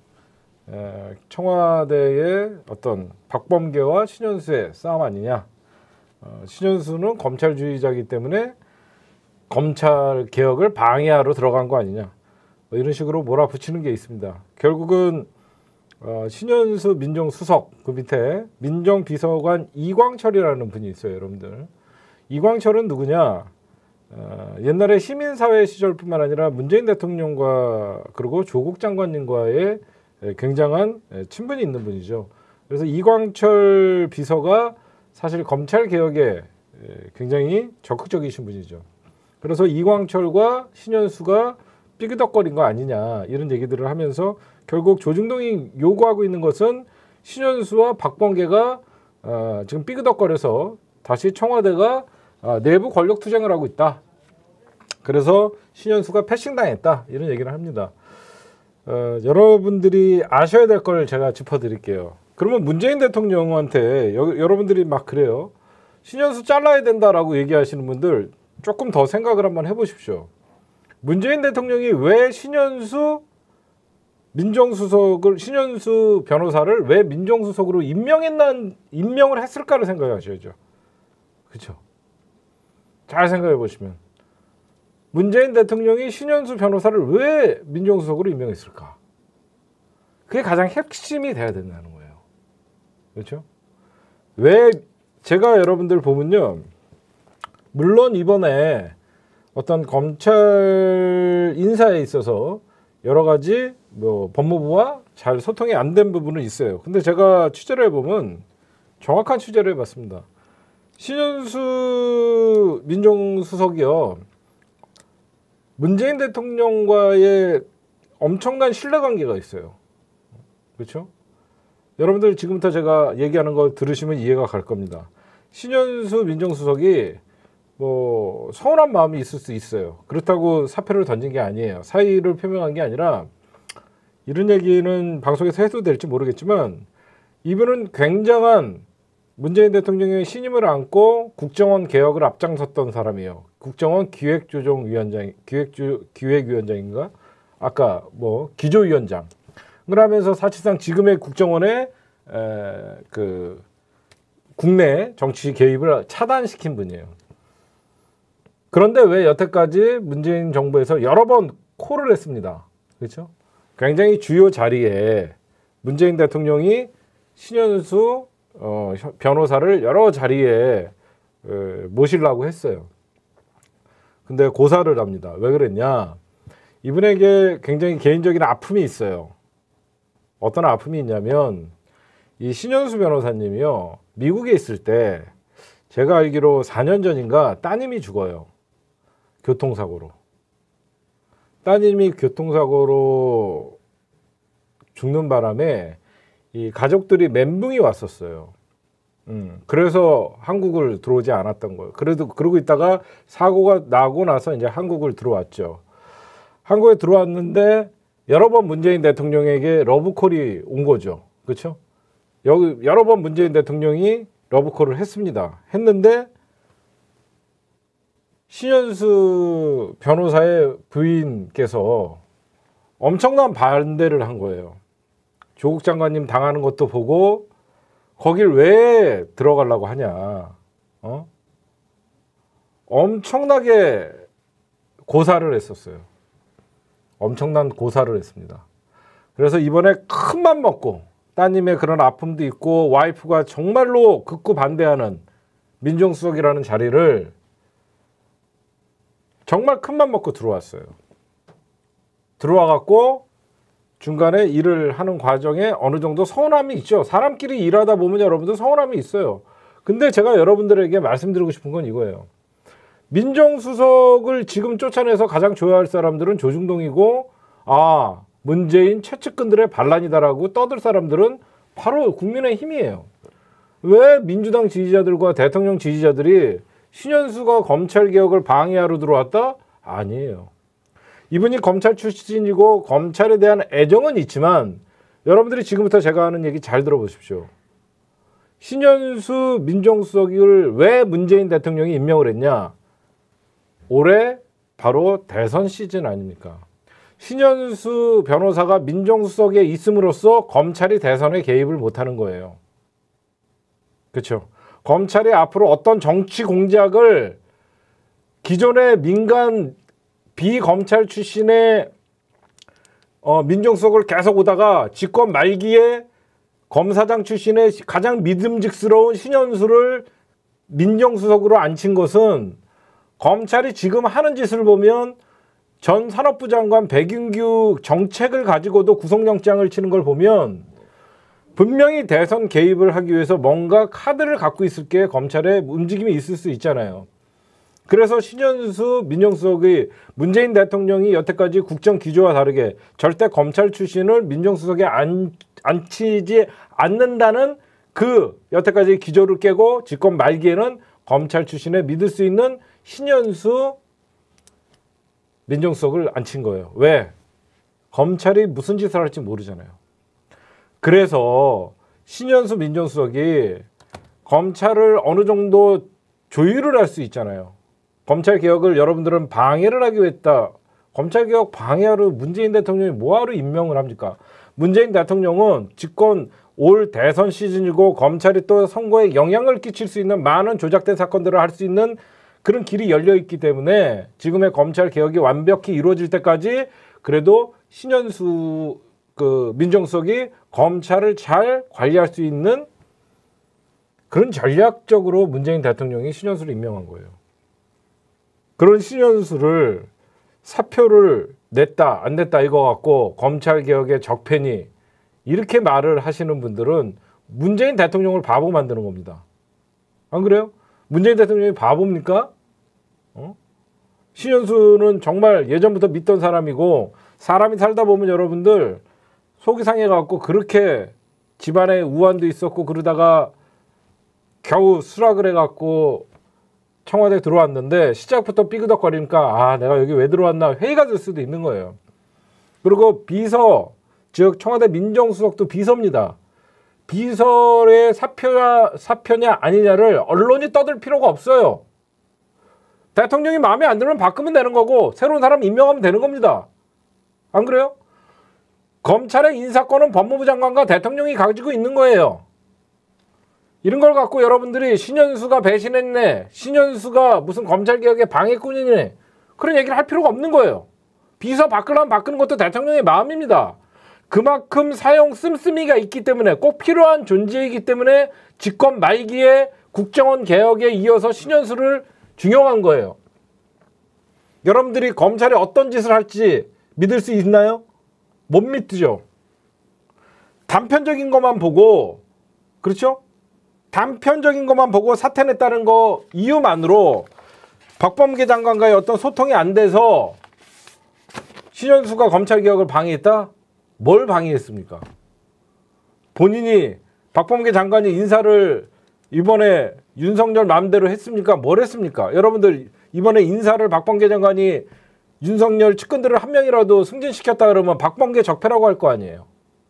청와대의 어떤 박범계와 신현수의 싸움 아니냐. 신현수는 검찰주의자이기 때문에 검찰 개혁을 방해하러 들어간 거 아니냐. 뭐 이런 식으로 몰아붙이는 게 있습니다. 결국은 신현수 민정수석 그 밑에 민정비서관 이광철이라는 분이 있어요, 여러분들. 이광철은 누구냐? 옛날에 시민사회 시절뿐만 아니라 문재인 대통령과 그리고 조국 장관님과의 굉장한 친분이 있는 분이죠. 그래서 이광철 비서가 사실 검찰 개혁에 굉장히 적극적이신 분이죠. 그래서 이광철과 신현수가 삐그덕거린 거 아니냐 이런 얘기들을 하면서 결국 조중동이 요구하고 있는 것은 신현수와 박범계가 지금 삐그덕거려서 다시 청와대가 내부 권력 투쟁을 하고 있다. 그래서 신현수가 패싱당했다 이런 얘기를 합니다. 여러분들이 아셔야 될 걸 제가 짚어드릴게요. 그러면 문재인 대통령한테 여러분들이 막 그래요. 신현수 잘라야 된다라고 얘기하시는 분들 조금 더 생각을 한번 해보십시오. 문재인 대통령이 왜 신현수 변호사를 왜 민정수석으로 임명을 했을까를 생각하셔야죠. 그렇죠? 잘 생각해 보시면 문재인 대통령이 신현수 변호사를 왜 민정수석으로 임명했을까? 그게 가장 핵심이 돼야 된다는 거예요. 그렇죠? 왜 제가 여러분들 보면요. 물론 이번에 어떤 검찰 인사에 있어서 여러 가지 법무부와 잘 소통이 안 된 부분은 있어요. 근데 제가 취재를 해보면 정확한 취재를 해봤습니다. 신현수 민정수석이요. 문재인 대통령과의 엄청난 신뢰관계가 있어요. 그렇죠? 여러분들 지금부터 제가 얘기하는 거 들으시면 이해가 갈 겁니다. 신현수 민정수석이 서운한 마음이 있을 수 있어요. 그렇다고 사표를 던진 게 아니에요. 사의를 표명한 게 아니라 이런 얘기는 방송에서 해도 될지 모르겠지만 이분은 굉장한 문재인 대통령의 신임을 안고 국정원 개혁을 앞장섰던 사람이에요. 국정원 기획위원장인가? 아까 기조위원장을 하면서 사실상 지금의 국정원의 국내 정치 개입을 차단시킨 분이에요. 그런데 왜 여태까지 문재인 정부에서 여러 번 콜을 했습니다. 그렇죠? 굉장히 주요 자리에 문재인 대통령이 신현수 변호사를 여러 자리에 모시려고 했어요. 근데 고사를 합니다. 왜 그랬냐? 이분에게 굉장히 개인적인 아픔이 있어요. 어떤 아픔이 있냐면 이 신현수 변호사님이요. 미국에 있을 때 제가 알기로 4년 전인가 따님이 죽어요. 교통사고로. 따님이 교통사고로 죽는 바람에 이 가족들이 멘붕이 왔었어요. 그래서 한국을 들어오지 않았던 거예요. 그러고 있다가 사고가 나고 나서 이제 한국을 들어왔죠. 한국에 들어왔는데 여러 번 문재인 대통령에게 러브콜이 온 거죠. 그렇죠? 여러 번 문재인 대통령이 러브콜을 했는데 신현수 변호사의 부인께서 엄청난 반대를 한 거예요. 조국 장관님 당하는 것도 보고 거길 왜 들어가려고 하냐. 엄청나게 고사를 했었어요. 엄청난 고사를 했습니다. 그래서 이번에 큰 맘 먹고 따님의 그런 아픔도 있고 와이프가 정말로 극구 반대하는 민정수석이라는 자리를 정말 큰 맘 먹고 들어왔어요. 들어와갖고 중간에 일을 하는 과정에 어느 정도 서운함이 있죠. 사람끼리 일하다 보면 여러분들 서운함이 있어요. 근데 제가 여러분들에게 말씀드리고 싶은 건 이거예요. 민정수석을 지금 쫓아내서 가장 좋아할 사람들은 조중동이고 문재인 최측근들의 반란이다라고 떠들 사람들은 바로 국민의힘이에요. 왜 민주당 지지자들과 대통령 지지자들이 신현수가 검찰개혁을 방해하러 들어왔다? 아니에요. 이분이 검찰 출신이고 검찰에 대한 애정은 있지만 여러분들이 지금부터 제가 하는 얘기 잘 들어보십시오. 신현수 민정수석을 왜 문재인 대통령이 임명을 했냐? 올해 바로 대선 시즌 아닙니까? 신현수 변호사가 민정수석에 있음으로써 검찰이 대선에 개입을 못하는 거예요. 그렇죠? 검찰이 앞으로 어떤 정치 공작을 기존의 민간 비검찰 출신의 민정수석을 계속 오다가 집권 말기에 검사장 출신의 가장 믿음직스러운 신현수를 민정수석으로 앉힌 것은 검찰이 지금 하는 짓을 보면 전 산업부 장관 백윤규 정책을 가지고도 구속영장을 치는 걸 보면 분명히 대선 개입을 하기 위해서 뭔가 카드를 갖고 있을 게 검찰의 움직임이 있을 수 있잖아요. 그래서 신현수 민정수석의 문재인 대통령이 여태까지 국정 기조와 다르게 절대 검찰 출신을 민정수석에 앉히지 않는다는 그 여태까지 기조를 깨고 집권 말기에는 검찰 출신에 믿을 수 있는 신현수 민정수석을 앉힌 거예요. 왜? 검찰이 무슨 짓을 할지 모르잖아요. 그래서 신현수 민정수석이 검찰을 어느 정도 조율을 할 수 있잖아요. 검찰 개혁을 여러분들은 방해를 하기 위해 했다. 검찰 개혁 방해하러 문재인 대통령이 뭐하러 임명을 합니까? 문재인 대통령은 집권 올 대선 시즌이고 검찰이 또 선거에 영향을 끼칠 수 있는 많은 조작된 사건들을 할 수 있는 그런 길이 열려 있기 때문에 지금의 검찰 개혁이 완벽히 이루어질 때까지 그래도 신현수 그 민정수석이 검찰을 잘 관리할 수 있는 그런 전략적으로 문재인 대통령이 신현수를 임명한 거예요. 그런 신현수를 사표를 냈다 안 냈다 이거 갖고 검찰 개혁의 적폐니 이렇게 말을 하시는 분들은 문재인 대통령을 바보 만드는 겁니다. 안 그래요? 문재인 대통령이 바보입니까? 신현수는 정말 예전부터 믿던 사람이고 사람이 살다 보면 여러분들 속이 상해갖고 그렇게 집안에 우환도 있었고 그러다가 겨우 수락을 해갖고 청와대에 들어왔는데 시작부터 삐그덕거리니까 아 내가 여기 왜 들어왔나 회의가 될 수도 있는 거예요. 그리고 비서 즉 청와대 민정수석도 비서입니다. 비서의 사표냐 아니냐를 언론이 떠들 필요가 없어요. 대통령이 마음에 안 들면 바꾸면 되는 거고 새로운 사람 임명하면 되는 겁니다. 안 그래요? 검찰의 인사권은 법무부 장관과 대통령이 가지고 있는 거예요. 이런 걸 갖고 여러분들이 신현수가 배신했네, 신현수가 무슨 검찰개혁의 방해꾼이네 그런 얘기를 할 필요가 없는 거예요. 비서 바꾸려면 바꾸는 것도 대통령의 마음입니다. 그만큼 사형 씀씀이가 있기 때문에 꼭 필요한 존재이기 때문에 집권 말기에 국정원 개혁에 이어서 신현수를 중용한 거예요. 여러분들이 검찰이 어떤 짓을 할지 믿을 수 있나요? 못 믿죠. 단편적인 것만 보고 그렇죠? 단편적인 것만 보고 사퇴했다는 거 이유만으로 박범계 장관과의 어떤 소통이 안 돼서 신현수가 검찰개혁을 방해했다? 뭘 방해했습니까? 본인이 박범계 장관이 인사를 이번에 윤석열 마음대로 했습니까? 뭘 했습니까? 여러분들 이번에 인사를 박범계 장관이 윤석열 측근들을 한 명이라도 승진시켰다 그러면 박범계 적폐라고 할 거 아니에요.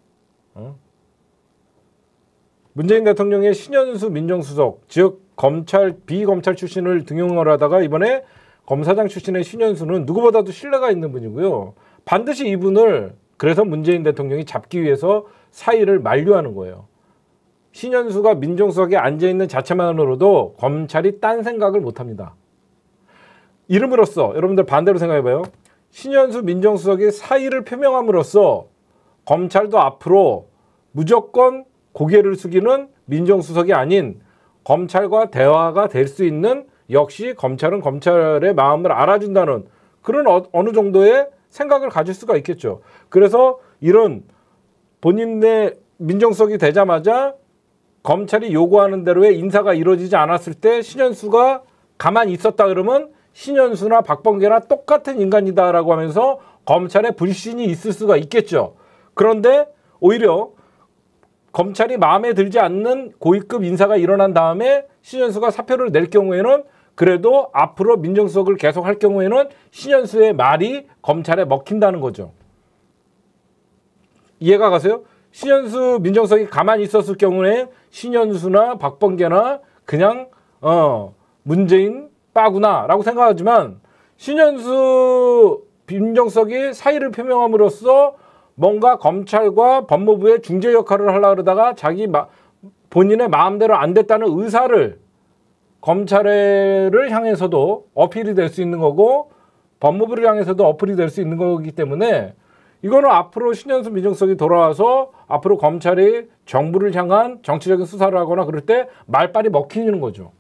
문재인 대통령의 신현수 민정수석 즉 검찰 비검찰 출신을 등용을 하다가 이번에 검사장 출신의 신현수는 누구보다도 신뢰가 있는 분이고요. 반드시 이분을 그래서 문재인 대통령이 잡기 위해서 사의를 만류하는 거예요. 신현수가 민정수석에 앉아있는 자체만으로도 검찰이 딴 생각을 못합니다. 이름으로써 여러분들 반대로 생각해봐요. 신현수 민정수석이 사의를 표명함으로써 검찰도 앞으로 무조건 고개를 숙이는 민정수석이 아닌 검찰과 대화가 될 수 있는 역시 검찰은 검찰의 마음을 알아준다는 그런 어느 정도의 생각을 가질 수가 있겠죠. 그래서 이런 본인의 민정수석이 되자마자 검찰이 요구하는 대로의 인사가 이루어지지 않았을 때 신현수가 가만히 있었다 그러면 신현수나 박범계나 똑같은 인간이다라고 하면서 검찰에 불신이 있을 수가 있겠죠. 그런데 오히려 검찰이 마음에 들지 않는 고위급 인사가 일어난 다음에 신현수가 사표를 낼 경우에는 그래도 앞으로 민정수석을 계속 할 경우에는 신현수의 말이 검찰에 먹힌다는 거죠. 이해가 가세요? 신현수 민정수석이 가만히 있었을 경우에 신현수나 박범계나 그냥 문재인 빠구나 라고 생각하지만 신현수 민정수석이 사의를 표명함으로써 뭔가 검찰과 법무부의 중재 역할을 하려고 그러다가 본인의 마음대로 안 됐다는 의사를 검찰을 향해서도 어필이 될 수 있는 거고 법무부를 향해서도 어필이 될 수 있는 거기 때문에 이거는 앞으로 신현수 민정수석이 돌아와서 앞으로 검찰이 정부를 향한 정치적인 수사를 하거나 그럴 때 말빨이 먹히는 거죠.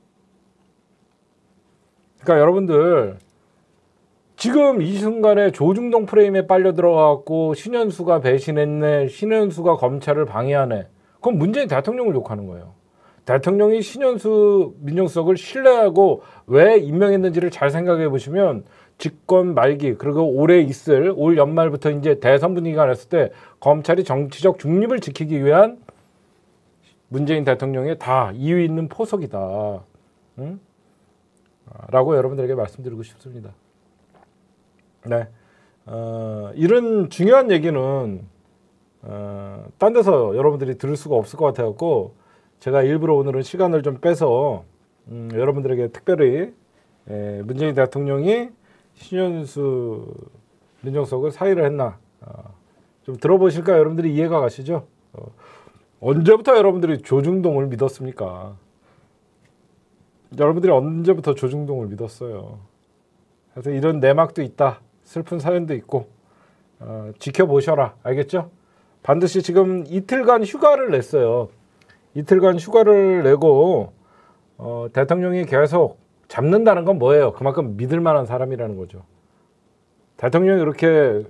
그러니까 여러분들 지금 이 순간에 조중동 프레임에 빨려 들어가고 신현수가 배신했네, 신현수가 검찰을 방해하네. 그건 문재인 대통령을 욕하는 거예요. 대통령이 신현수 민정수석을 신뢰하고 왜 임명했는지를 잘 생각해 보시면 집권 말기 그리고 올해 있을 올 연말부터 이제 대선 분위기가 났을 때 검찰이 정치적 중립을 지키기 위한 문재인 대통령의 다 이유 있는 포석이다. 응? 라고 여러분들에게 말씀드리고 싶습니다. 네, 이런 중요한 얘기는 딴 데서 여러분들이 들을 수가 없을 것 같아갖고 제가 일부러 오늘은 시간을 좀 빼서 여러분들에게 특별히 문재인 대통령이 신현수 민정수석을 사의를 했나 좀 들어보실까 여러분들이 이해가 가시죠? 언제부터 여러분들이 조중동을 믿었습니까? 여러분들이 언제부터 조중동을 믿었어요? 그래서 이런 내막도 있다. 슬픈 사연도 있고 지켜보셔라. 알겠죠? 반드시 지금 이틀간 휴가를 냈어요. 이틀간 휴가를 내고 대통령이 계속 잡는다는 건 뭐예요? 그만큼 믿을 만한 사람이라는 거죠. 대통령이 이렇게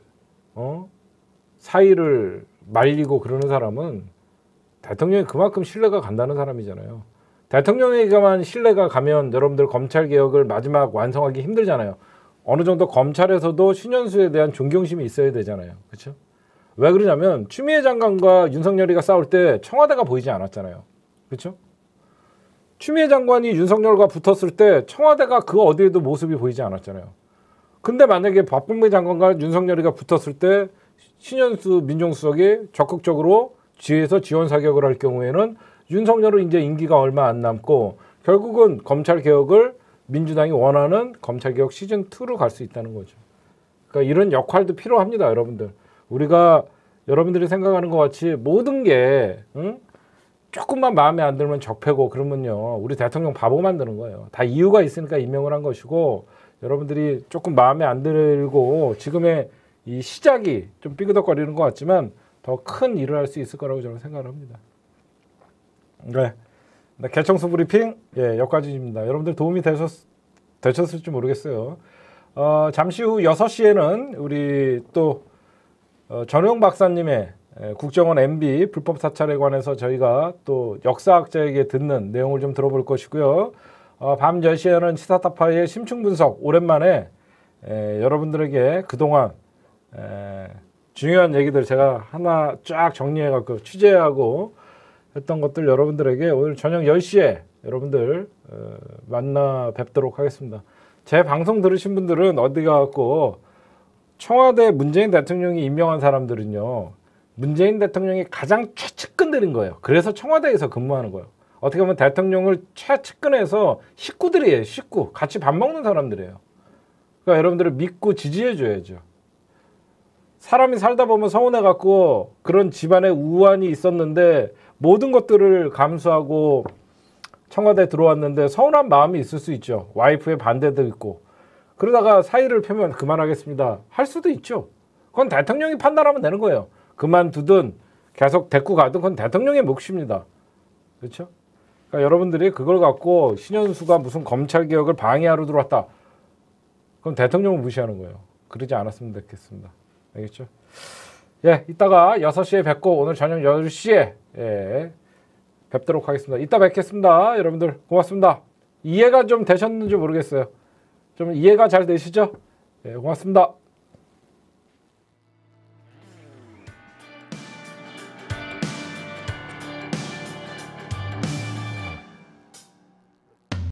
사의를 말리고 그러는 사람은 대통령이 그만큼 신뢰가 간다는 사람이잖아요. 대통령에게만 신뢰가 가면 여러분들 검찰개혁을 마지막 완성하기 힘들잖아요. 어느 정도 검찰에서도 신현수에 대한 존경심이 있어야 되잖아요. 그렇죠? 왜 그러냐면 추미애 장관과 윤석열이가 싸울 때 청와대가 보이지 않았잖아요. 그렇죠? 추미애 장관이 윤석열과 붙었을 때 청와대가 그 어디에도 모습이 보이지 않았잖아요. 근데 만약에 박범계 장관과 윤석열이가 붙었을 때 신현수 민정수석이 적극적으로 뒤에서 지원 사격을 할 경우에는 윤석열은 이제 임기가 얼마 안 남고 결국은 검찰개혁을 민주당이 원하는 검찰개혁 시즌2로 갈 수 있다는 거죠. 그러니까 이런 역할도 필요합니다, 여러분들. 우리가 여러분들이 생각하는 것 같이 모든 게 조금만 마음에 안 들면 적폐고 그러면요. 우리 대통령 바보 만드는 거예요. 다 이유가 있으니까 임명을 한 것이고 여러분들이 조금 마음에 안 들고 지금의 이 시작이 좀 삐그덕거리는 것 같지만 더 큰 일을 할 수 있을 거라고 저는 생각을 합니다. 네. 개청소 브리핑 여기까지입니다. 여러분들 도움이 되셨을지 모르겠어요. 잠시 후 6시에는 우리 또 전용 박사님의 국정원 MB 불법 사찰에 관해서 저희가 또 역사학자에게 듣는 내용을 좀 들어볼 것이고요. 밤 10시에는 시사타파의 심층 분석 오랜만에 여러분들에게 그동안 중요한 얘기들 제가 하나 쫙 정리해갖고 취재하고 했던 것들 여러분들에게 오늘 저녁 10시에 여러분들 만나 뵙도록 하겠습니다. 제 방송 들으신 분들은 어디 가갖고 청와대 문재인 대통령이 임명한 사람들은요. 문재인 대통령이 가장 최측근들인 거예요. 그래서 청와대에서 근무하는 거예요. 어떻게 보면 대통령을 최측근에서 식구들이에요. 식구. 같이 밥 먹는 사람들이에요. 그러니까 여러분들을 믿고 지지해 줘야죠. 사람이 살다 보면 서운해갖고 그런 집안에 우환이 있었는데 모든 것들을 감수하고 청와대에 들어왔는데 서운한 마음이 있을 수 있죠. 와이프의 반대도 있고. 그러다가 사의를 펴면 그만하겠습니다. 할 수도 있죠. 그건 대통령이 판단하면 되는 거예요. 그만두든 계속 데리고 가든 그건 대통령의 몫입니다. 그렇죠? 그러니까 여러분들이 그걸 갖고 신현수가 무슨 검찰개혁을 방해하러 들어왔다. 그럼 대통령을 무시하는 거예요. 그러지 않았으면 좋겠습니다. 알겠죠? 예, 이따가 6시에 뵙고 오늘 저녁 10시에 뵙도록 하겠습니다. 이따 뵙겠습니다. 여러분들 고맙습니다. 이해가 좀 되셨는지 모르겠어요. 좀 이해가 잘 되시죠? 예, 고맙습니다.